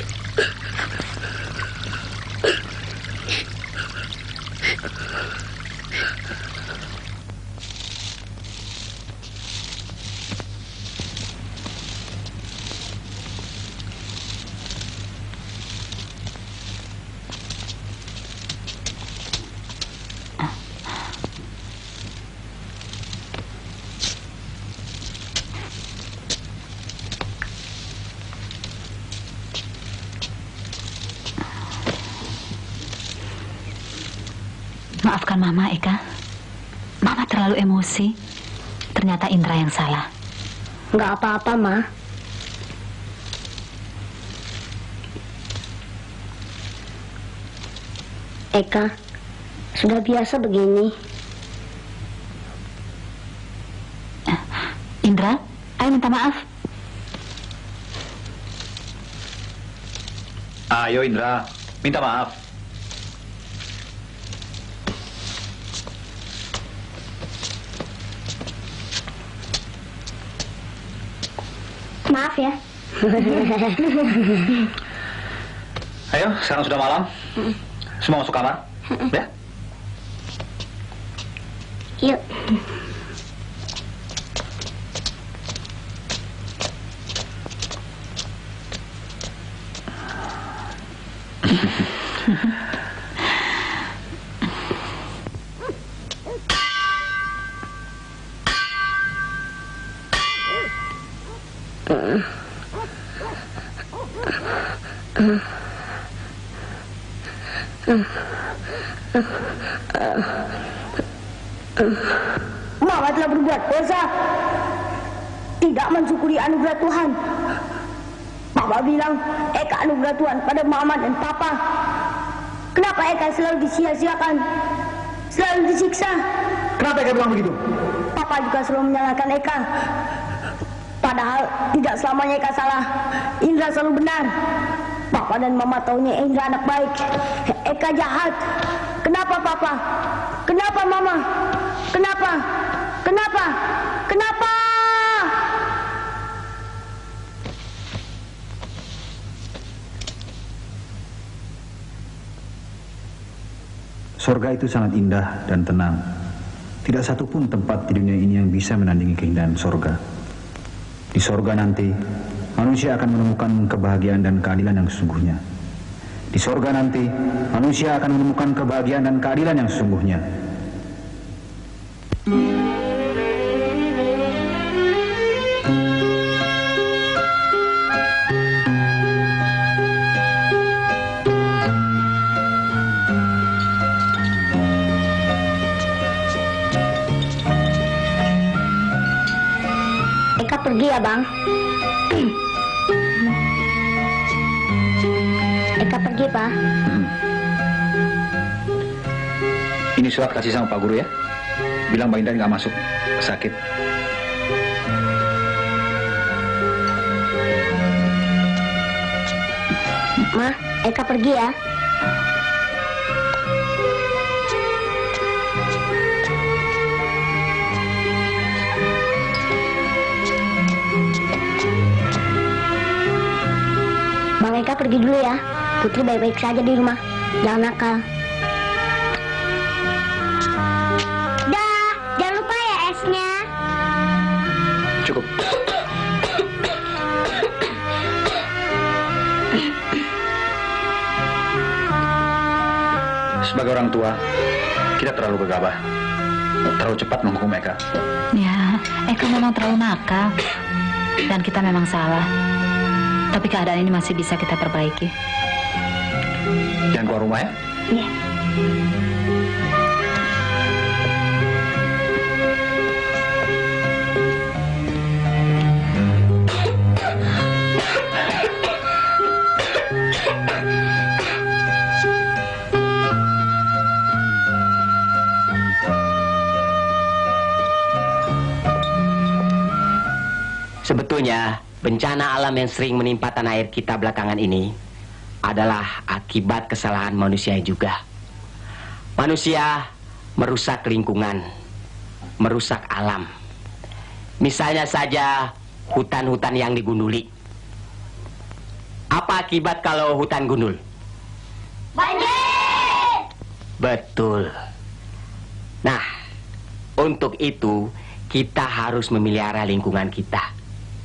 Maafkan Mama, Eka. Mama terlalu emosi. Ternyata Indra yang salah. Nggak apa-apa, Ma. Eka, sudah biasa begini. Indra, ayo minta maaf. Ayo Indra, minta maaf. Maaf ya. Ayo, sekarang sudah malam. Semua masuk kamar, ya? Yuk. Mama telah berbuat dosa, tidak mensyukuri anugerah Tuhan. Papa bilang Eka anugerah Tuhan pada Mama dan Papa. Kenapa Eka selalu disia-siakan, selalu disiksa? Kenapa Eka bilang begitu? Papa juga selalu menyalahkan Eka. Padahal tidak selamanya Eka salah. Indra selalu benar. Papa dan Mama taunya Indra anak baik, Eka jahat. Kenapa Papa? Kenapa Mama? Kenapa? Kenapa? Kenapa? Sorga itu sangat indah dan tenang. Tidak satu pun tempat di dunia ini yang bisa menandingi keindahan sorga. Di sorga nanti, manusia akan menemukan kebahagiaan dan keadilan yang sesungguhnya. Di sorga nanti, manusia akan menemukan kebahagiaan dan keadilan yang sesungguhnya. Eka pergi ya, Bang. Eka pergi, Pak. Hmm. Ini surat kasih sama Pak Guru ya. Bilang Mbak Indah nggak masuk, sakit. Ma, Eka pergi ya. Bang Eka pergi dulu ya. Putri baik-baik saja di rumah. Jangan nakal. Dah, jangan lupa ya esnya. Cukup. Sebagai orang tua, kita terlalu gegabah. Terlalu cepat menghukum Eka. Ya, Eka memang terlalu nakal. Dan kita memang salah. Tapi keadaan ini masih bisa kita perbaiki. Jangan keluar rumah ya? Iya. Sebetulnya, bencana alam yang sering menimpa tanah air kita belakangan ini adalah akibat kesalahan manusia juga. Manusia merusak lingkungan, merusak alam. Misalnya saja hutan-hutan yang digunduli. Apa akibat kalau hutan gundul? Banjir! Betul. Nah, untuk itu kita harus memelihara lingkungan kita.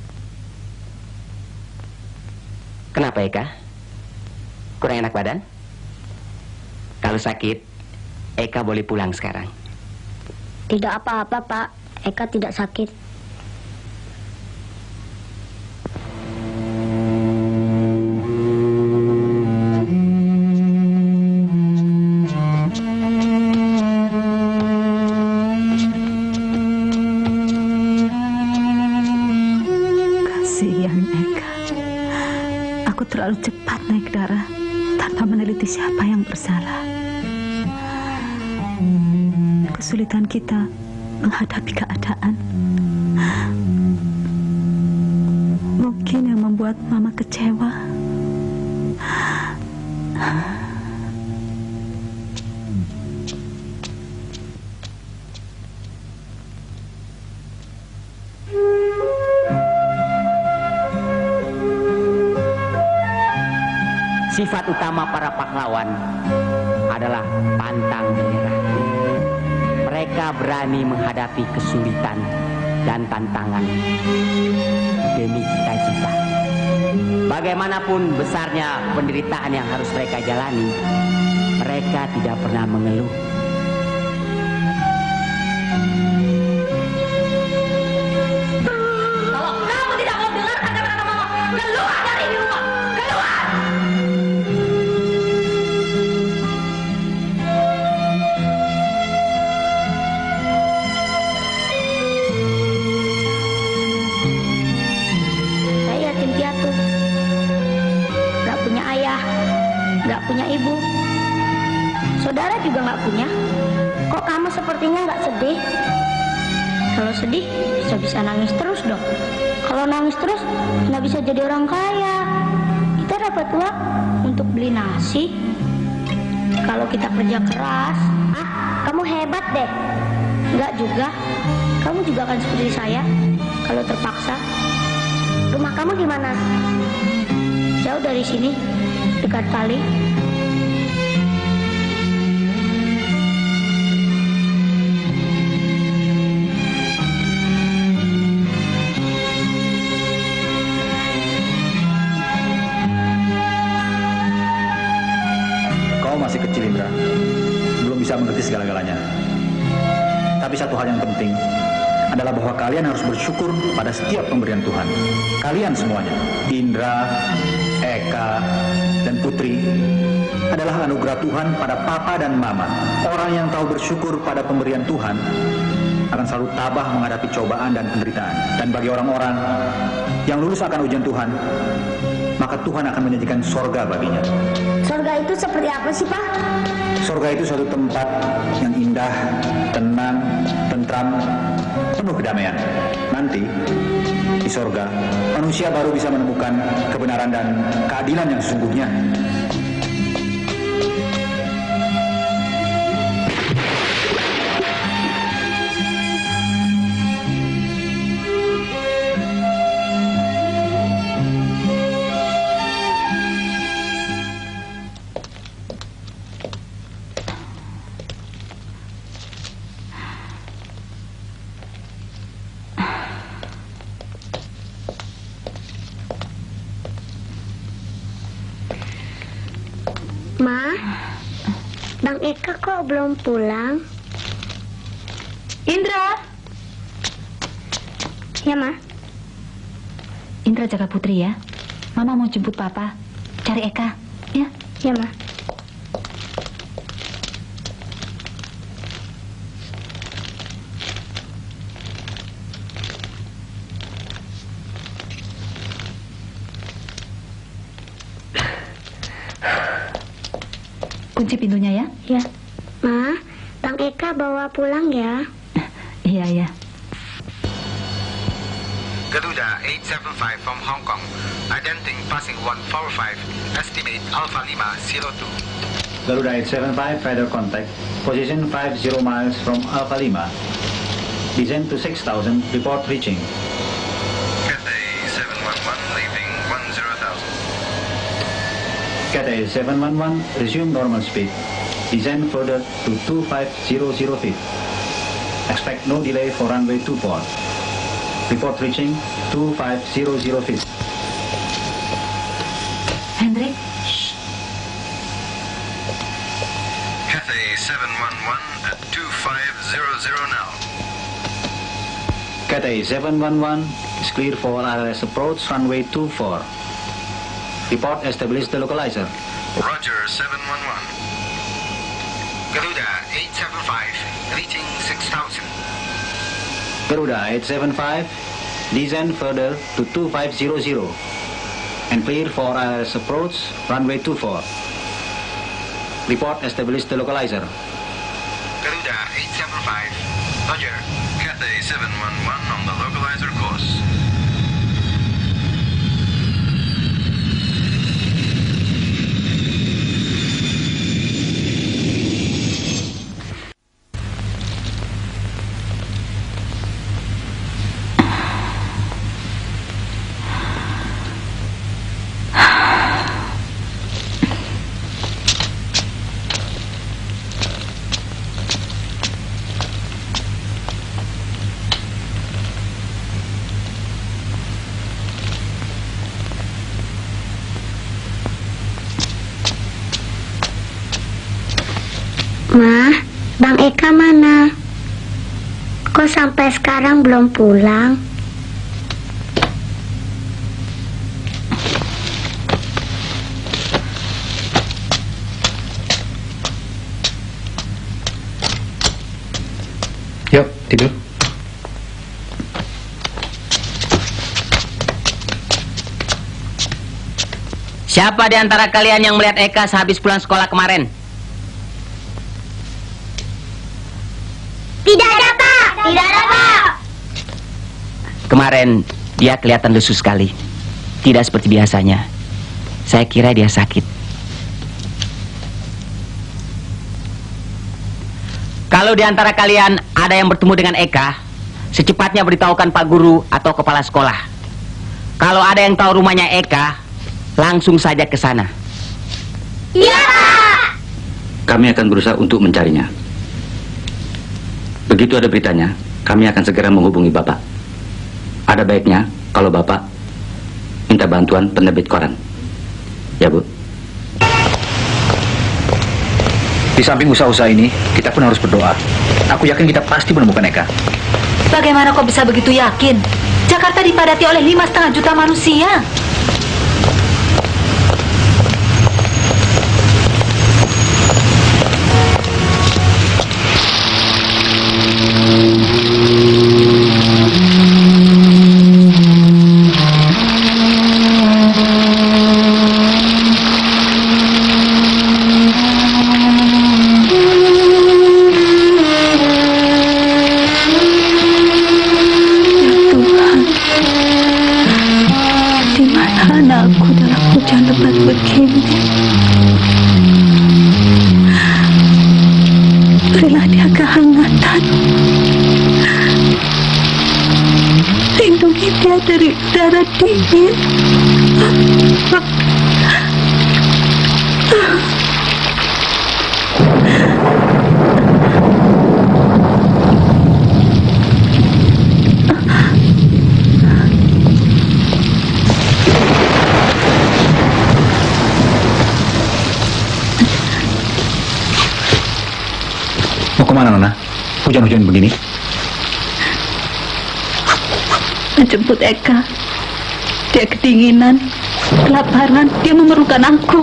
Kenapa Eka? Kurang enak badan? Kalau sakit, Eka boleh pulang sekarang. Tidak apa-apa, Pak. Eka tidak sakit. Kasihan Eka. Aku terlalu cepat naik darah tanpa meneliti siapa yang bersalah. Kesulitan kita menghadapi keadaan mungkin yang membuat Mama kecewa. Sifat utama para pahlawan adalah pantang menyerah. Mereka berani menghadapi kesulitan dan tantangan demi cita-cita. Bagaimanapun besarnya penderitaan yang harus mereka jalani, mereka tidak pernah mengeluh. Kalau kamu tidak mau dengarkan kata-kata mama, keluar dari rumah, keluar! Saya yatim piatu. Gak punya ayah, gak punya ibu. Saudara juga gak punya. Kok kamu sepertinya gak sedih? Kalau sedih, bisa-bisa nangis terus dong. Kalau nangis terus, nggak bisa jadi orang kaya. Kita dapat uang untuk beli nasi. Kalau kita kerja keras, ah, kamu hebat deh. Enggak juga. Kamu juga akan seperti saya kalau terpaksa. Rumah kamu di mana? Jauh dari sini, dekat kali. Masih kecil, Indra, belum bisa mengerti segala-galanya. Tapi satu hal yang penting adalah bahwa kalian harus bersyukur pada setiap pemberian Tuhan. Kalian semuanya, Indra, Eka, dan Putri, adalah anugerah Tuhan pada Papa dan Mama. Orang yang tahu bersyukur pada pemberian Tuhan akan selalu tabah menghadapi cobaan dan penderitaan. Dan bagi orang-orang yang lulus akan ujian Tuhan, maka Tuhan akan menjanjikan sorga baginya. Sorga itu seperti apa sih, Pak? Sorga itu suatu tempat yang indah, tenang, tentram, penuh kedamaian. Nanti, di sorga, manusia baru bisa menemukan kebenaran dan keadilan yang sesungguhnya. Ma, Bang Eka kok belum pulang? Indra! Ya, Ma. Indra jaga Putri ya. Mama mau jemput Papa. Cari Eka, ya? Ya, Ma. Kunci pintunya ya? Ya. Ma, Bang Eka bawa pulang ya. Iya, iya. Garuda eight seven five from Hong Kong, identing passing one four five, estimate Alpha Lima zero two. Garuda eight seven five, radar contact, position five zero miles from Alpha Lima. Descend to six thousand, report reaching. Cathay seven one one, leaving one zero thousand. Cathay seven one one, resume normal speed. Descend further to two five zero zero feet. Expect no delay for runway two four. Report reaching two five zero zero feet. Hendrik? Cathay seven one one at two five zero zero now. Cathay seven one one is clear for R S approach runway two four. Report establish the localizer. Roger seven one one. Garuda eight seven five, reaching six thousand. Garuda eight seven five, descend further to two five zero zero and clear for R S approach runway two four. Report establish the localizer. Garuda eight seven five, Roger. Cathay seven one one on the localizer course. Eka mana? Kok sampai sekarang belum pulang? Yuk, tidur. Siapa di antara kalian yang melihat Eka sehabis pulang sekolah kemarin? Tidak ada, Pak. Tidak ada, Pak. Kemarin dia kelihatan lesu sekali. Tidak seperti biasanya. Saya kira dia sakit. Kalau di antara kalian ada yang bertemu dengan Eka, secepatnya beritahukan Pak Guru atau kepala sekolah. Kalau ada yang tahu rumahnya Eka, langsung saja ke sana. Iya, Pak. Kami akan berusaha untuk mencarinya. Begitu ada beritanya, kami akan segera menghubungi Bapak. Ada baiknya kalau Bapak minta bantuan penerbit koran. Ya, Bu. Di samping usaha-usaha ini, kita pun harus berdoa. Aku yakin kita pasti menemukan Eka. Bagaimana kau bisa begitu yakin? Jakarta dipadati oleh lima setengah juta manusia. Berilah dia kehangatan. Lindungi dia dari udara dingin. Kemana, Nona? Hujan-hujan begini? Menjemput Eka. Dia kedinginan, kelaparan, dia memerlukan aku.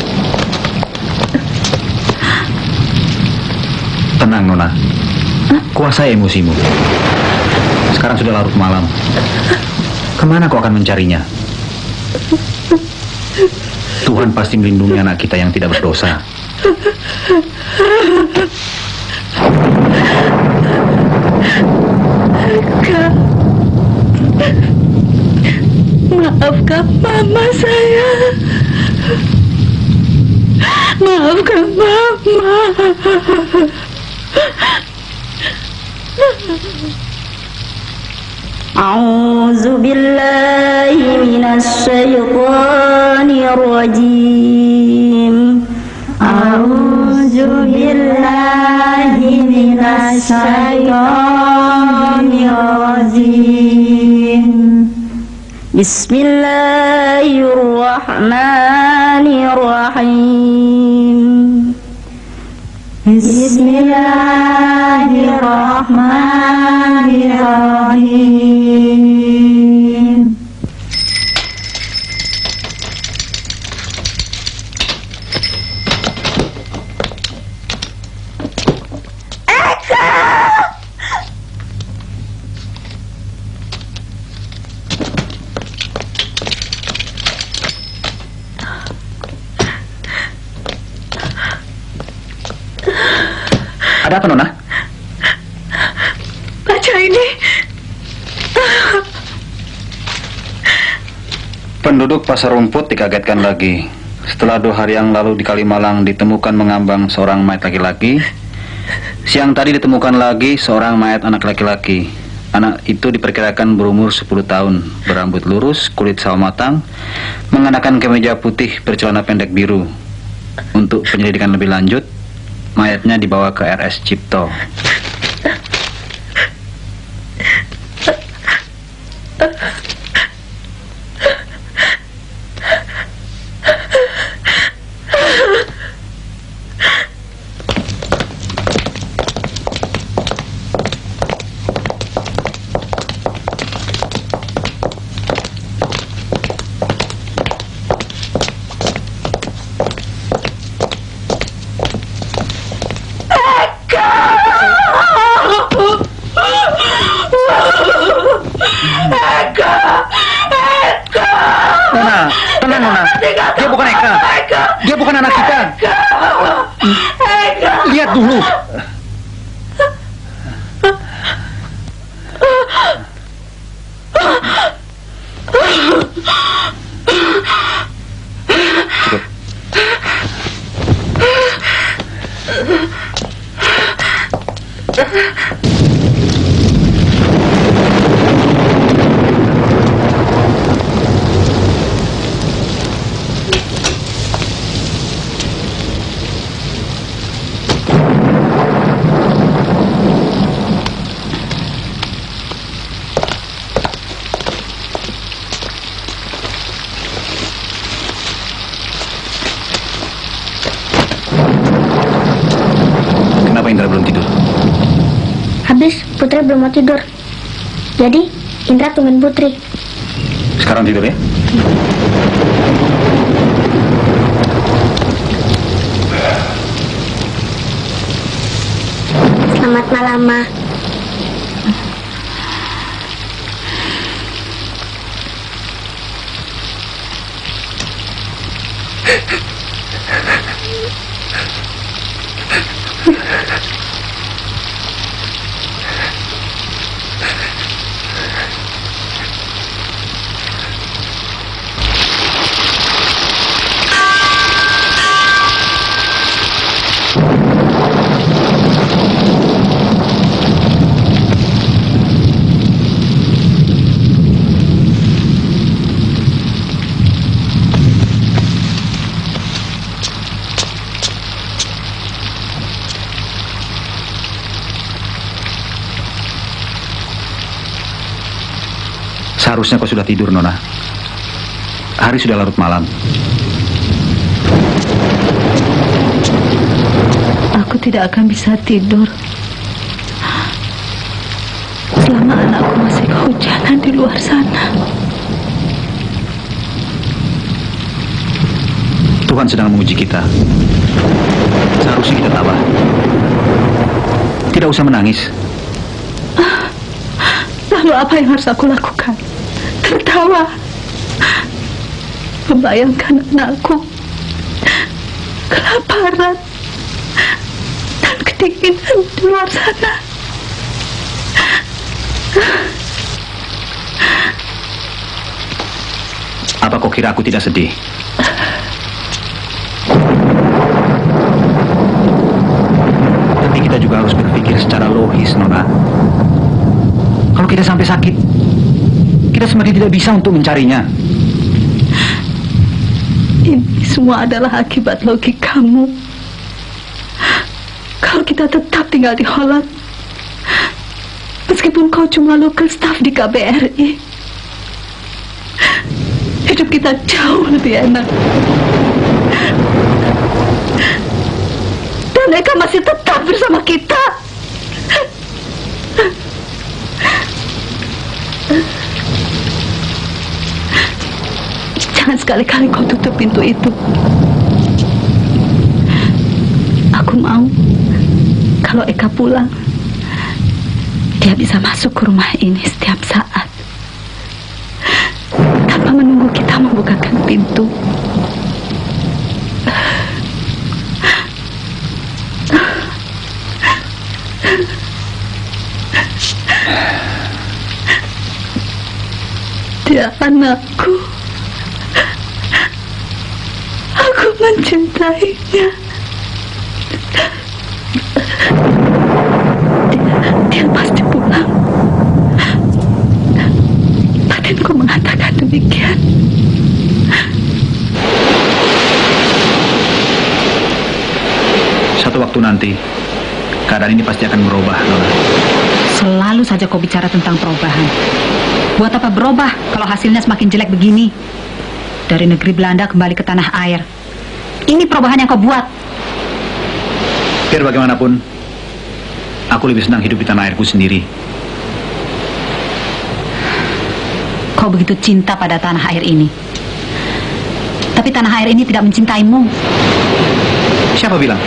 Tenang, Nona. Kuasai emosimu. Sekarang sudah larut malam. Kemana kau akan mencarinya? Tuhan pasti melindungi anak kita yang tidak berdosa. Eka, maafkan mama saya. Maafkan mama. A'udzu billahi minasy syaithanir rajim. A'udzu billahi minasy syaitonir rajim. Bismillahirrahmanirrahim. Bismillahirrahmanirrahim. Ada apa, Nona? Baca ini. Penduduk Pasar Rumput dikagetkan lagi. Setelah dua hari yang lalu di Kalimalang ditemukan mengambang seorang mayat laki-laki, siang tadi ditemukan lagi seorang mayat anak laki-laki. Anak itu diperkirakan berumur sepuluh tahun, berambut lurus, kulit sawo matang, mengenakan kemeja putih bercelana pendek biru. Untuk penyelidikan lebih lanjut, mayatnya dibawa ke R S Cipto. Dia bukan Eka. Eka. Dia bukan anak kita. Eka. Lihat dulu. Cukup. Kenapa Indra belum tidur? Habis Putri belum mau tidur. Jadi Indra tungguin Putri. Sekarang tidur ya? Selamat malam, Ma. Seharusnya kau sudah tidur, Nona. Hari sudah larut malam. Aku tidak akan bisa tidur selama anakku masih kehujanan di luar sana. Tuhan sedang menguji kita. Seharusnya kita tabah. Tidak usah menangis. Lalu apa yang harus aku lakukan? Tertawa, membayangkan anakku kelaparan dan kedinginan di luar sana. Apa kau kira aku tidak sedih? Tapi kita juga harus berpikir secara logis, Nona. Kalau kita sampai sakit, kita semakin tidak bisa untuk mencarinya. Ini semua adalah akibat logikamu. Kalau kita tetap tinggal di Holland, meskipun kau cuma local staff di K B R I, hidup kita jauh lebih enak. Dan mereka masih tetap bersama kita. Jangan sekali-kali kau tutup pintu itu. Aku mau kalau Eka pulang, dia bisa masuk ke rumah ini setiap saat tanpa menunggu kita membukakan pintu. Dia anakku. Aku mencintainya. Dia, dia pasti pulang. Batinku mengatakan demikian. Satu waktu nanti, keadaan ini pasti akan berubah, Nona. Selalu saja kau bicara tentang perubahan. Buat apa berubah kalau hasilnya semakin jelek begini? Dari negeri Belanda kembali ke tanah air. Ini perubahan yang kau buat. Biar bagaimanapun, aku lebih senang hidup di tanah airku sendiri. Kau begitu cinta pada tanah air ini. Tapi tanah air ini tidak mencintaimu. Siapa bilang?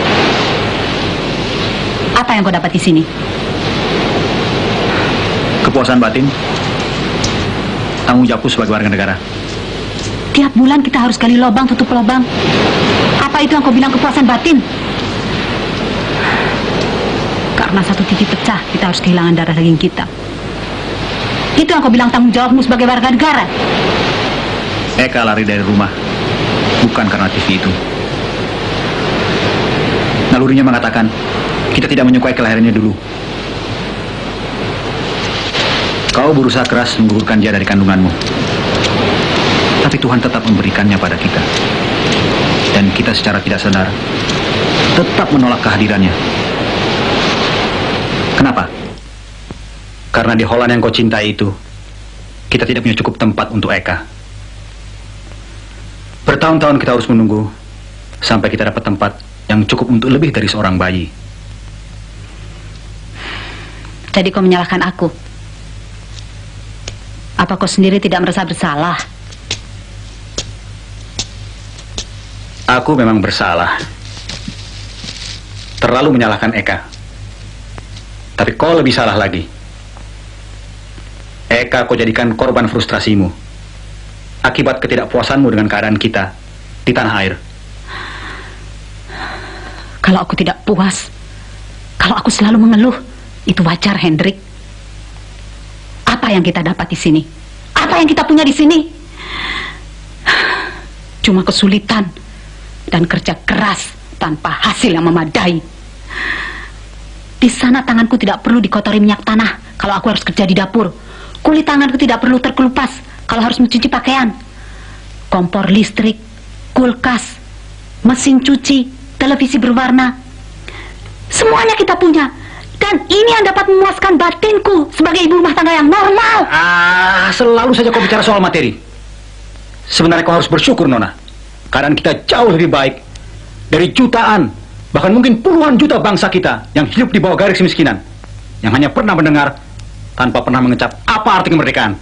Apa yang kau dapat di sini? Kepuasan batin, tanggung jawabku sebagai warga negara. Setiap bulan kita harus gali lubang tutup lubang. Apa itu yang kau bilang kepuasan batin? Karena satu T V pecah, kita harus kehilangan darah daging kita. Itu yang kau bilang tanggung jawabmu sebagai warga negara. Eka lari dari rumah, bukan karena T V itu. Nalurinya mengatakan, kita tidak menyukai kelahirannya dulu. Kau berusaha keras menggugurkan dia dari kandunganmu. Tapi Tuhan tetap memberikannya pada kita. Dan kita secara tidak sadar tetap menolak kehadirannya. Kenapa? Karena di Holland yang kau cintai itu, kita tidak punya cukup tempat untuk Eka. Bertahun-tahun kita harus menunggu sampai kita dapat tempat yang cukup untuk lebih dari seorang bayi. Jadi kau menyalahkan aku? Apa kau sendiri tidak merasa bersalah? Aku memang bersalah. Terlalu menyalahkan Eka. Tapi kau lebih salah lagi. Eka kau jadikan korban frustrasimu akibat ketidakpuasanmu dengan keadaan kita di tanah air. Kalau aku tidak puas, kalau aku selalu mengeluh, itu wajar, Hendrik. Apa yang kita dapat di sini? Apa yang kita punya di sini? Cuma kesulitan dan kerja keras tanpa hasil yang memadai. Di sana tanganku tidak perlu dikotori minyak tanah kalau aku harus kerja di dapur. Kulit tanganku tidak perlu terkelupas kalau harus mencuci pakaian. Kompor listrik, kulkas, mesin cuci, televisi berwarna, semuanya kita punya. Dan ini yang dapat memuaskan batinku sebagai ibu rumah tangga yang normal. Ah, selalu saja kau bicara soal materi. Sebenarnya kau harus bersyukur, Nona. Keadaan kita jauh lebih baik dari jutaan, bahkan mungkin puluhan juta bangsa kita yang hidup di bawah garis kemiskinan, yang hanya pernah mendengar tanpa pernah mengecap apa arti kemerdekaan.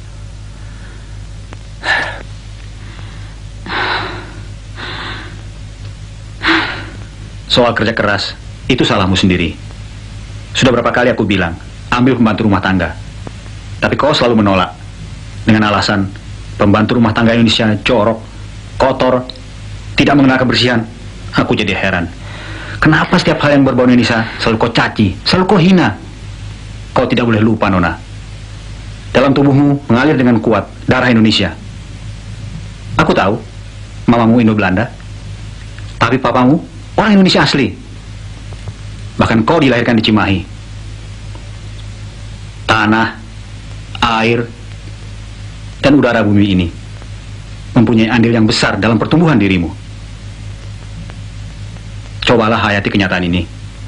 Soal kerja keras, itu salahmu sendiri. Sudah berapa kali aku bilang, ambil pembantu rumah tangga. Tapi kau selalu menolak. Dengan alasan, pembantu rumah tangga Indonesia jorok, kotor, tidak mengenal kebersihan. Aku jadi heran. Kenapa setiap hal yang berbau Indonesia selalu kau caci, selalu kau hina? Kau tidak boleh lupa, Nona. Dalam tubuhmu mengalir dengan kuat darah Indonesia. Aku tahu, mamamu Indo-Belanda. Tapi papamu orang Indonesia asli. Bahkan kau dilahirkan di Cimahi. Tanah, air, dan udara bumi ini mempunyai andil yang besar dalam pertumbuhan dirimu. Cobalah hayati kenyataan ini.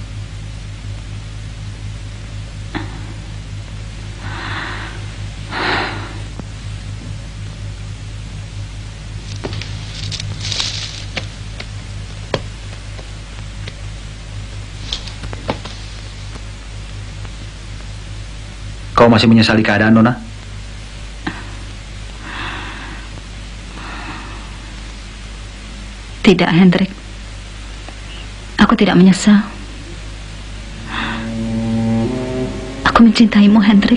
Kau masih menyesali keadaan, Nona? Tidak, Hendrik. Aku tidak menyesal. Aku mencintaimu, Hendrik.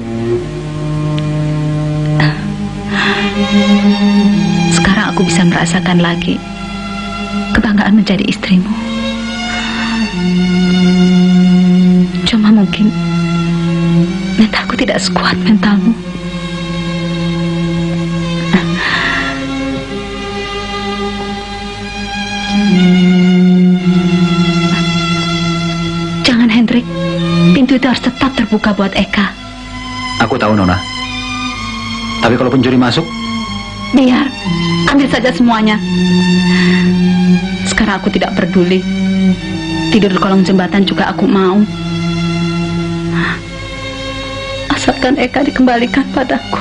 Sekarang aku bisa merasakan lagi kebanggaan menjadi istrimu. Cuma mungkin mentalku tidak sekuat mentalmu. Jangan, Hendrik. Pintu itu harus tetap terbuka buat Eka. Aku tahu, Nona. Tapi kalau pencuri masuk? Biar. Ambil saja semuanya. Sekarang aku tidak peduli. Tidur di kolong jembatan juga aku mau. Asalkan Eka dikembalikan padaku.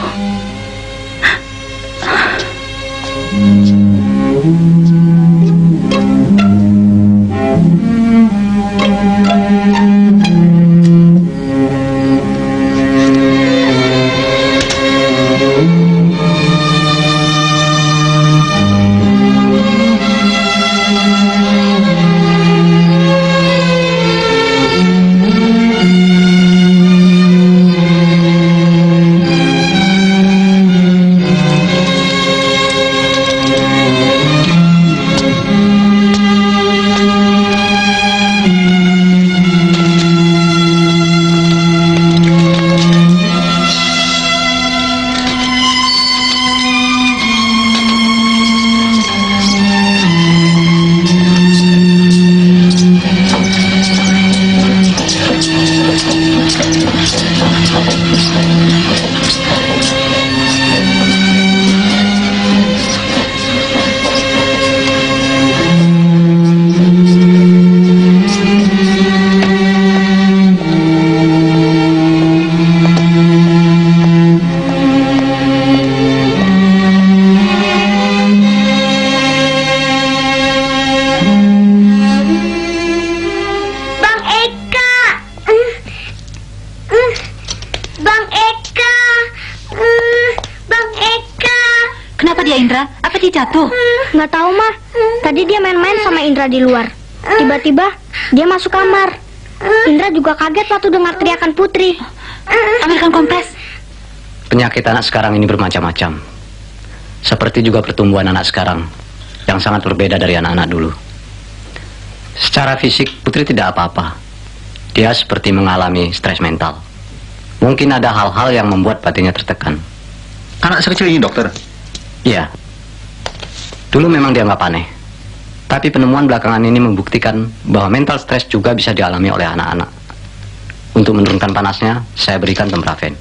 dia jatuh? Nggak tahu, Ma. Tadi dia main-main sama Indra di luar. Tiba-tiba dia masuk kamar. Indra juga kaget waktu dengar teriakan Putri. Ambilkan kompres. Penyakit anak sekarang ini bermacam-macam. Seperti juga pertumbuhan anak sekarang yang sangat berbeda dari anak-anak dulu. Secara fisik Putri tidak apa-apa. Dia seperti mengalami stres mental. Mungkin ada hal-hal yang membuat batinnya tertekan. Anak sekecil ini, dokter? Iya. Dulu memang dia nggak aneh. Tapi penemuan belakangan ini membuktikan bahwa mental stres juga bisa dialami oleh anak-anak. Untuk menurunkan panasnya, saya berikan Tempraven.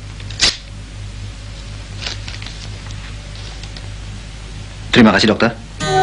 Terima kasih, dokter.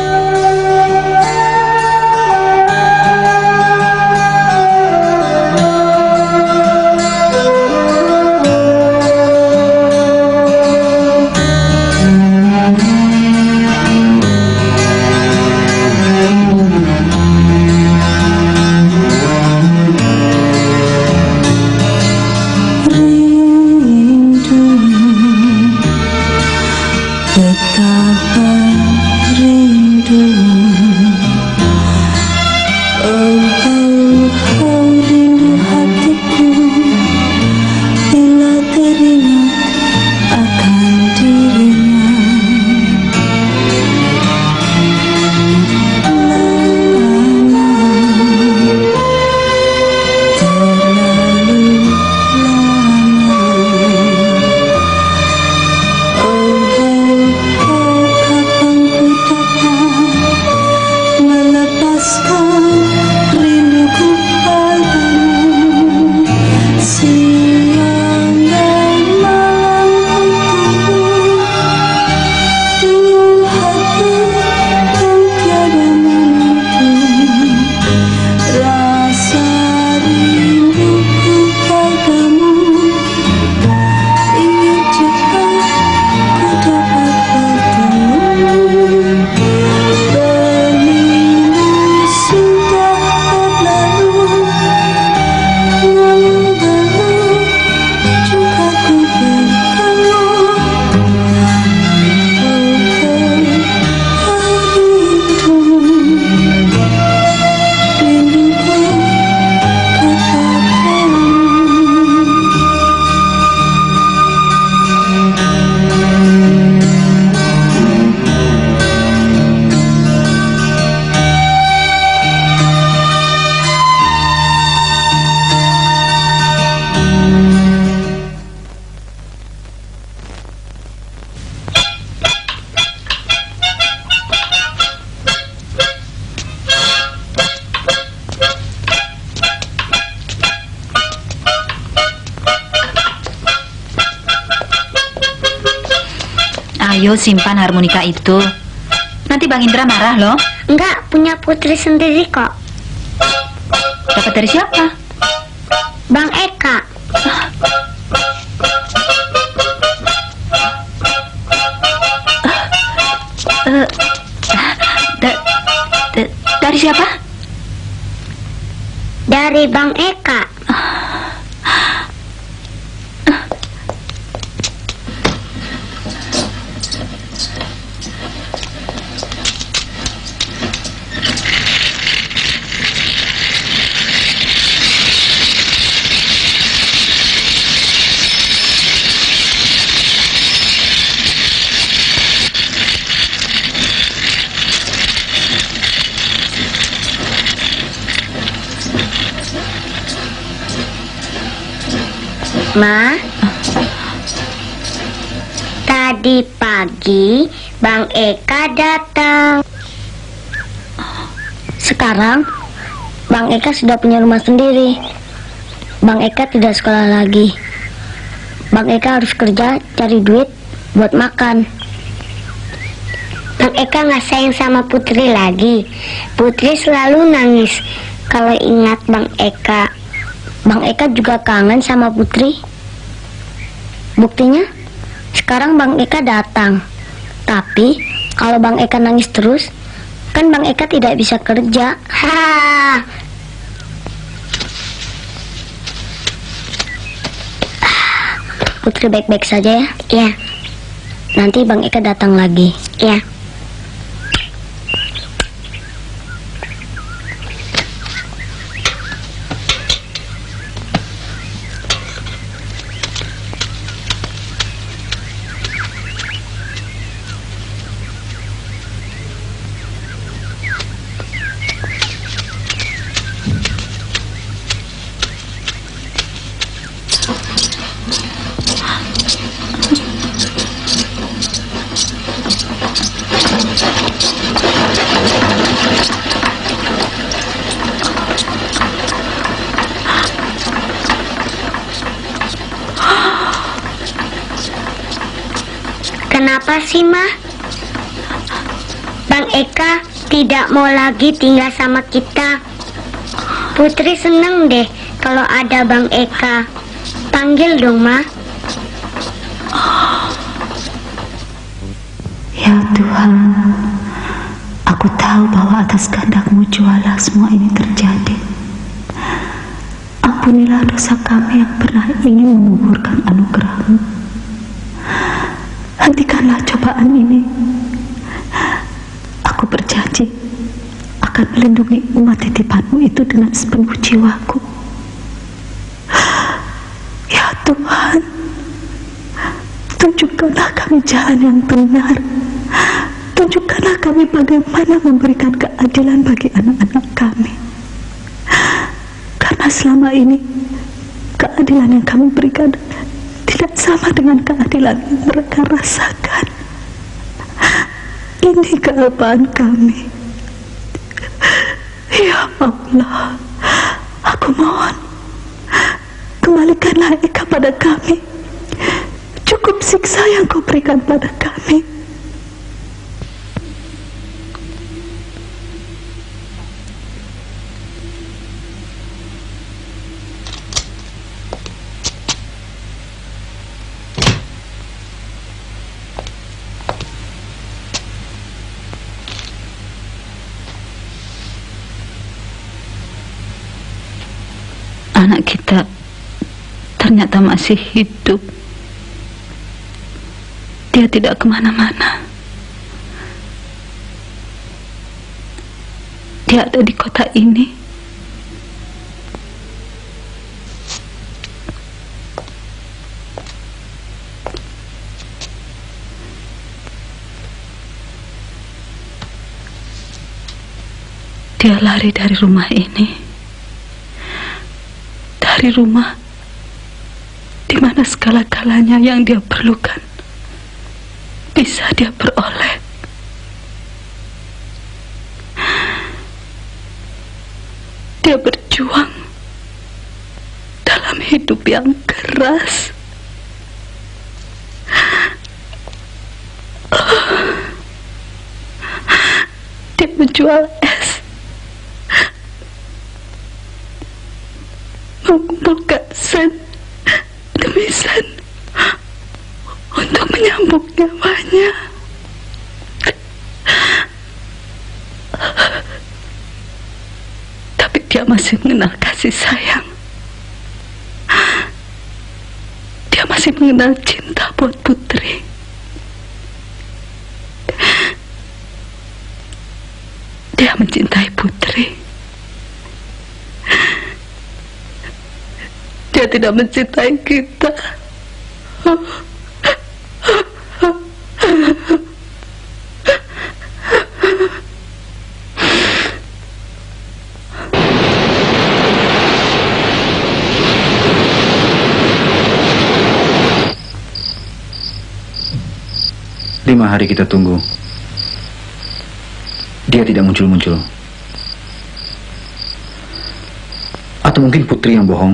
Ayo simpan harmonika itu. Nanti Bang Indra marah loh. Enggak, punya Putri sendiri kok. Dapat dari siapa? Bang Eka. Uh, da, da, dari siapa? Dari Bang Eka. Ma, tadi pagi Bang Eka datang. Sekarang Bang Eka sudah punya rumah sendiri. Bang Eka tidak sekolah lagi. Bang Eka harus kerja cari duit buat makan. Bang Eka nggak sayang sama Putri lagi. Putri selalu nangis kalau ingat Bang Eka. Bang Eka juga kangen sama Putri. Buktinya, sekarang Bang Eka datang. Tapi, kalau Bang Eka nangis terus, kan Bang Eka tidak bisa kerja. Ha. Putri baik-baik saja ya? Iya. Nanti Bang Eka datang lagi. Iya. Kenapa sih, Ma? Bang Eka tidak mau lagi tinggal sama kita. Putri seneng deh kalau ada Bang Eka. Panggil dong, Ma. Ya Tuhan, aku tahu bahwa atas kehendak-Mu jualah semua ini terjadi. Ampunilah dosa kami yang pernah ingin menguburkan anugerah-Mu. Hentikanlah cobaan ini. Aku berjanji akan melindungi umat titipan-Mu itu dengan sepenuh jiwaku. Ya Tuhan, tunjukkanlah kami jalan yang benar. Tunjukkanlah kami bagaimana memberikan keadilan bagi anak-anak kami. Karena selama ini keadilan yang kami berikan tidak sama dengan keadilan yang mereka rasakan. Ini kealpaan kami. Ya Allah, aku mohon, kembalikanlah Eka pada kami. Cukup siksa yang Kau berikan pada kami. Anak kita ternyata masih hidup. Dia tidak kemana-mana. Dia ada di kota ini. Dia lari dari rumah ini. Dari rumah di mana segala-galanya yang dia perlukan bisa dia peroleh. Dia berjuang dalam hidup yang keras. Dia menjual es, mengumpulkan sen demi sen untuk menyambung nyawanya. Tapi dia masih mengenal kasih sayang. Dia masih mengenal cinta buat Putri. Dia mencintai Putri. Dia tidak mencintai kita. Lima hari kita tunggu. Dia tidak muncul-muncul. Atau mungkin Putri yang bohong.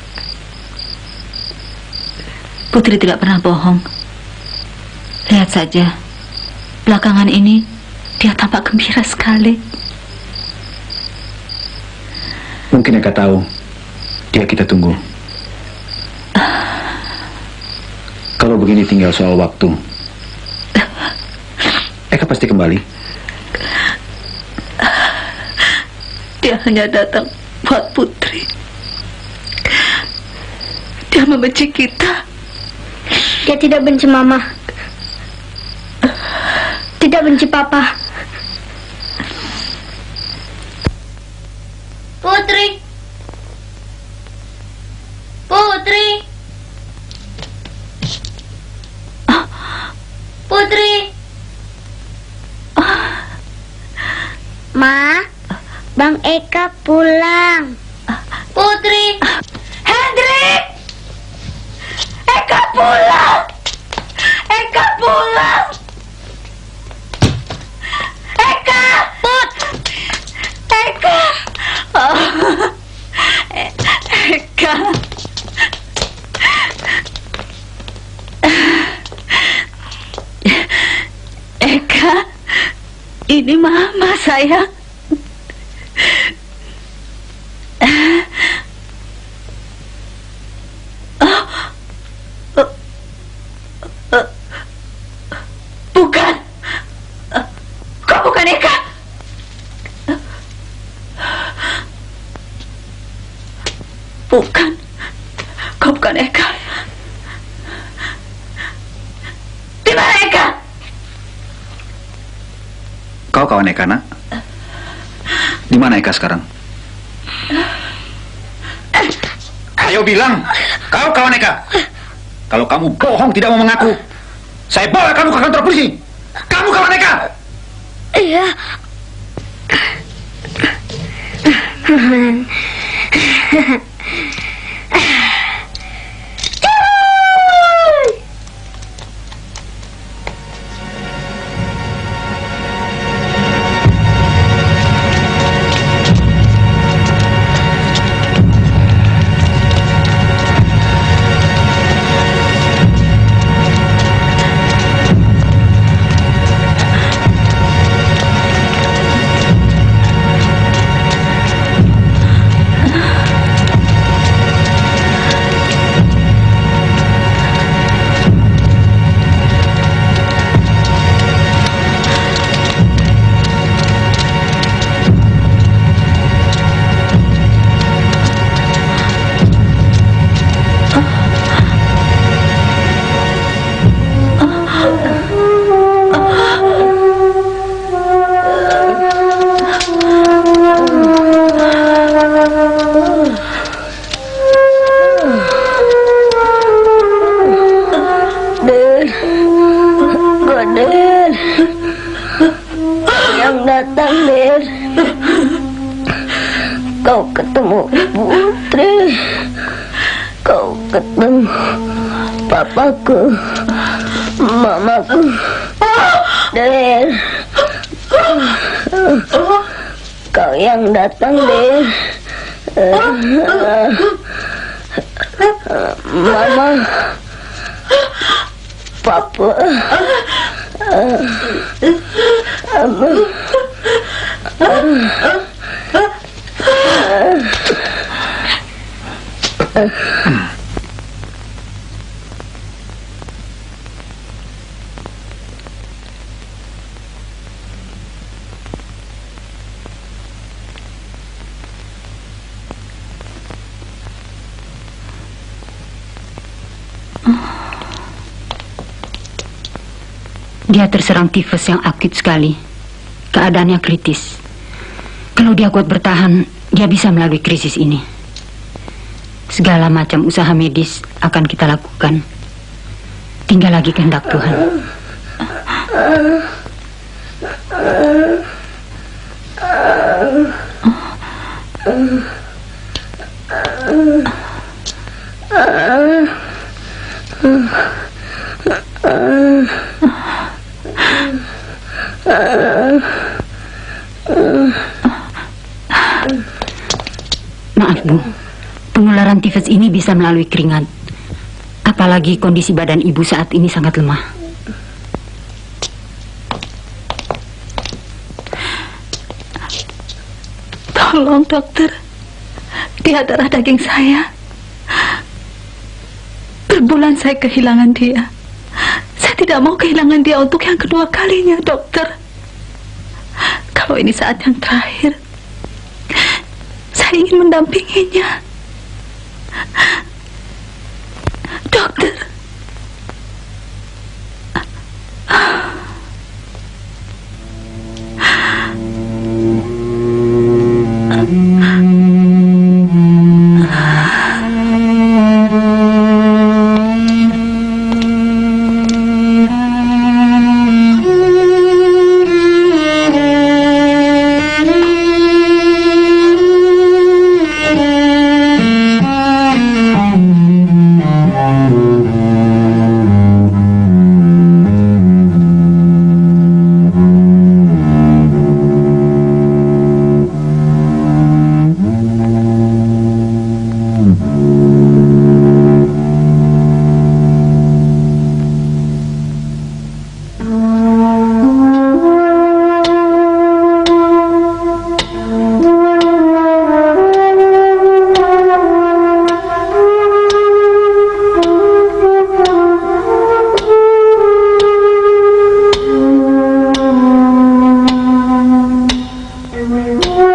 Putri tidak pernah bohong. Lihat saja, belakangan ini dia tampak gembira sekali. Mungkin Eka tahu dia kita tunggu. Kalau begini tinggal soal waktu. Eka pasti kembali. Dia hanya datang buat Putri. Dia membenci kita. Dia tidak benci Mama. Tidak benci Papa. Putri. Putri. Putri. Ma, Bang Eka pulang. Putri. Hendrik! Eka pulang! Eka pulang! Eka! Put! Eka! Oh. Eka! Ini Mama, sayang. Oh. Oh. Oh. Bukan. Kau bukan Eka. Bukan. Kau bukan Eka. Di mana Eka? Kau kawan Eka, nak? Di mana Eka sekarang? Ayo bilang, kau kawan Eka. Kalau kamu bohong tidak mau mengaku, saya bawa kamu ke kantor polisi. Kamu kawan Eka. Iya. Kau ketemu Putri, kau ketemu papaku, mamaku, Den. Kau yang datang, Den. Mama, papa, Mama. Dia terserang tifus yang akut sekali. Keadaannya kritis. Kalau dia kuat bertahan, dia bisa melalui krisis ini. Segala macam usaha medis akan kita lakukan. Tinggal lagi kehendak Tuhan. Maaf, Bu. Penularan tifus ini bisa melalui keringat. Apalagi kondisi badan ibu saat ini sangat lemah. Tolong, dokter. Dia darah daging saya. Berbulan saya kehilangan dia. Saya tidak mau kehilangan dia untuk yang kedua kalinya, dokter. Kalau ini saat yang terakhir, saya ingin mendampinginya. Dokter. Thank you.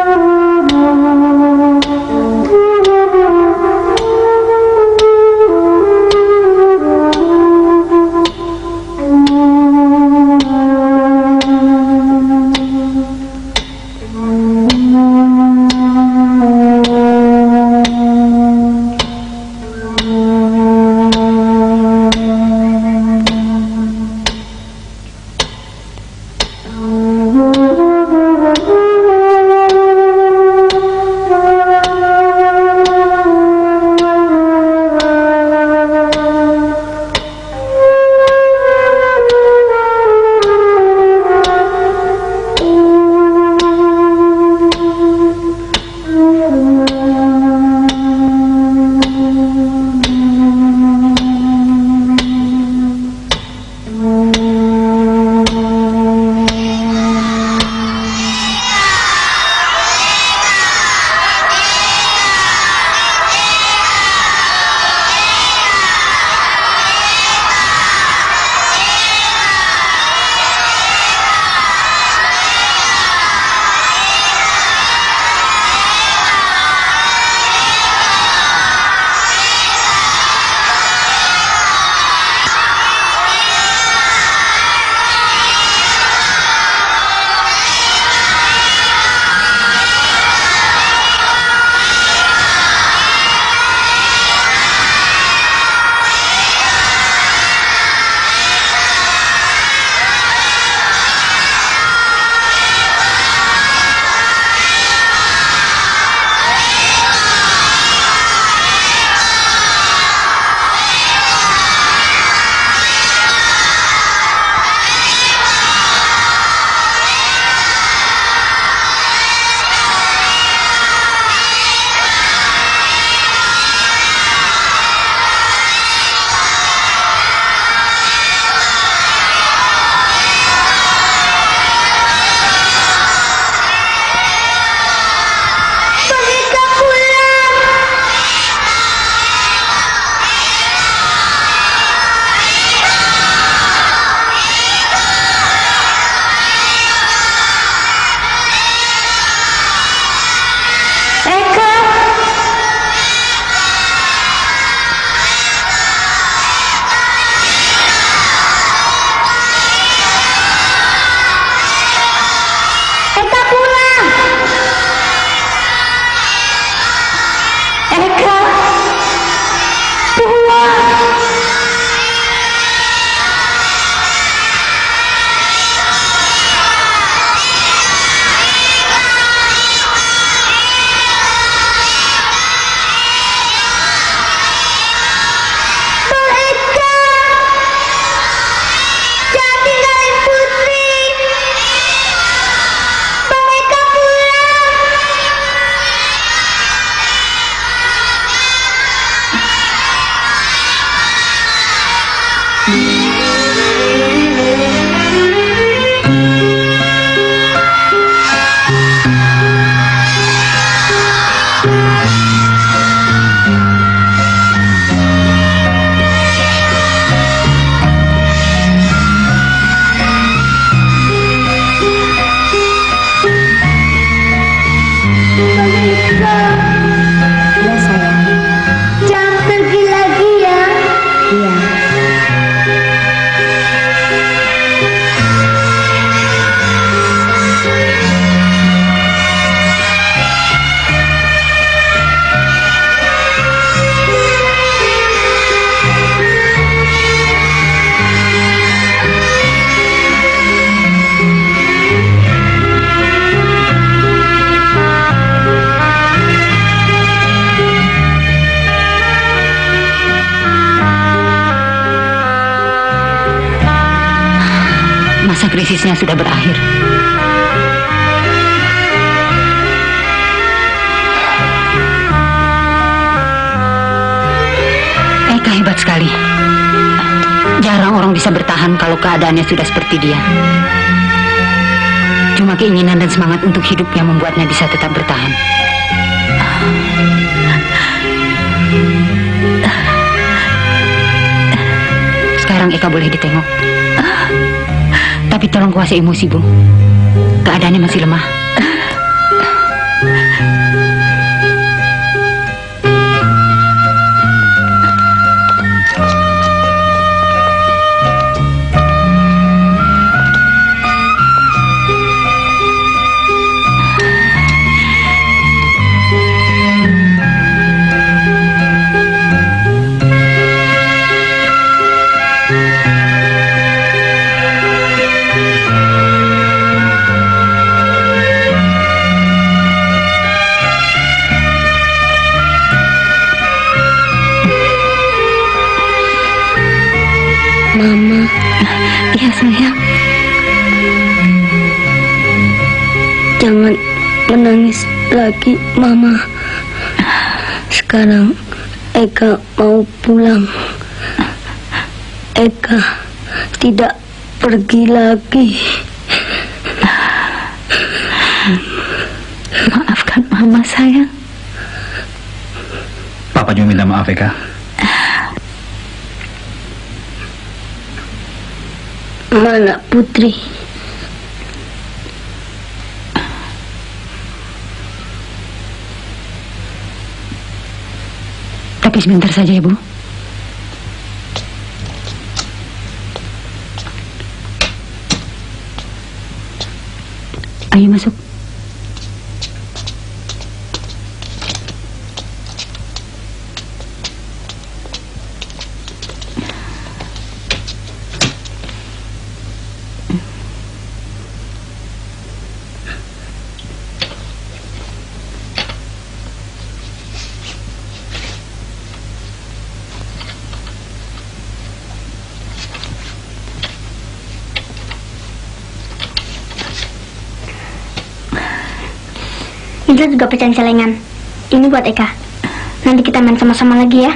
Masa krisisnya sudah berakhir. Eka hebat sekali. Jarang orang bisa bertahan kalau keadaannya sudah seperti dia. Cuma keinginan dan semangat untuk hidup yang membuatnya bisa tetap bertahan. Sekarang Eka boleh ditengok. Tapi tolong kuasai emosi, Bu. Keadaannya masih lemah. Mama. Iya sayang. Jangan menangis lagi, Mama. Sekarang Eka mau pulang. Eka tidak pergi lagi. Maafkan Mama sayang. Papa juga minta maaf, Eka. Mana Putri? Tapi sebentar saja ya, Bu. Ayo masuk. Indra juga pecahin celengan. Ini buat Eka. Nanti kita main sama-sama lagi ya.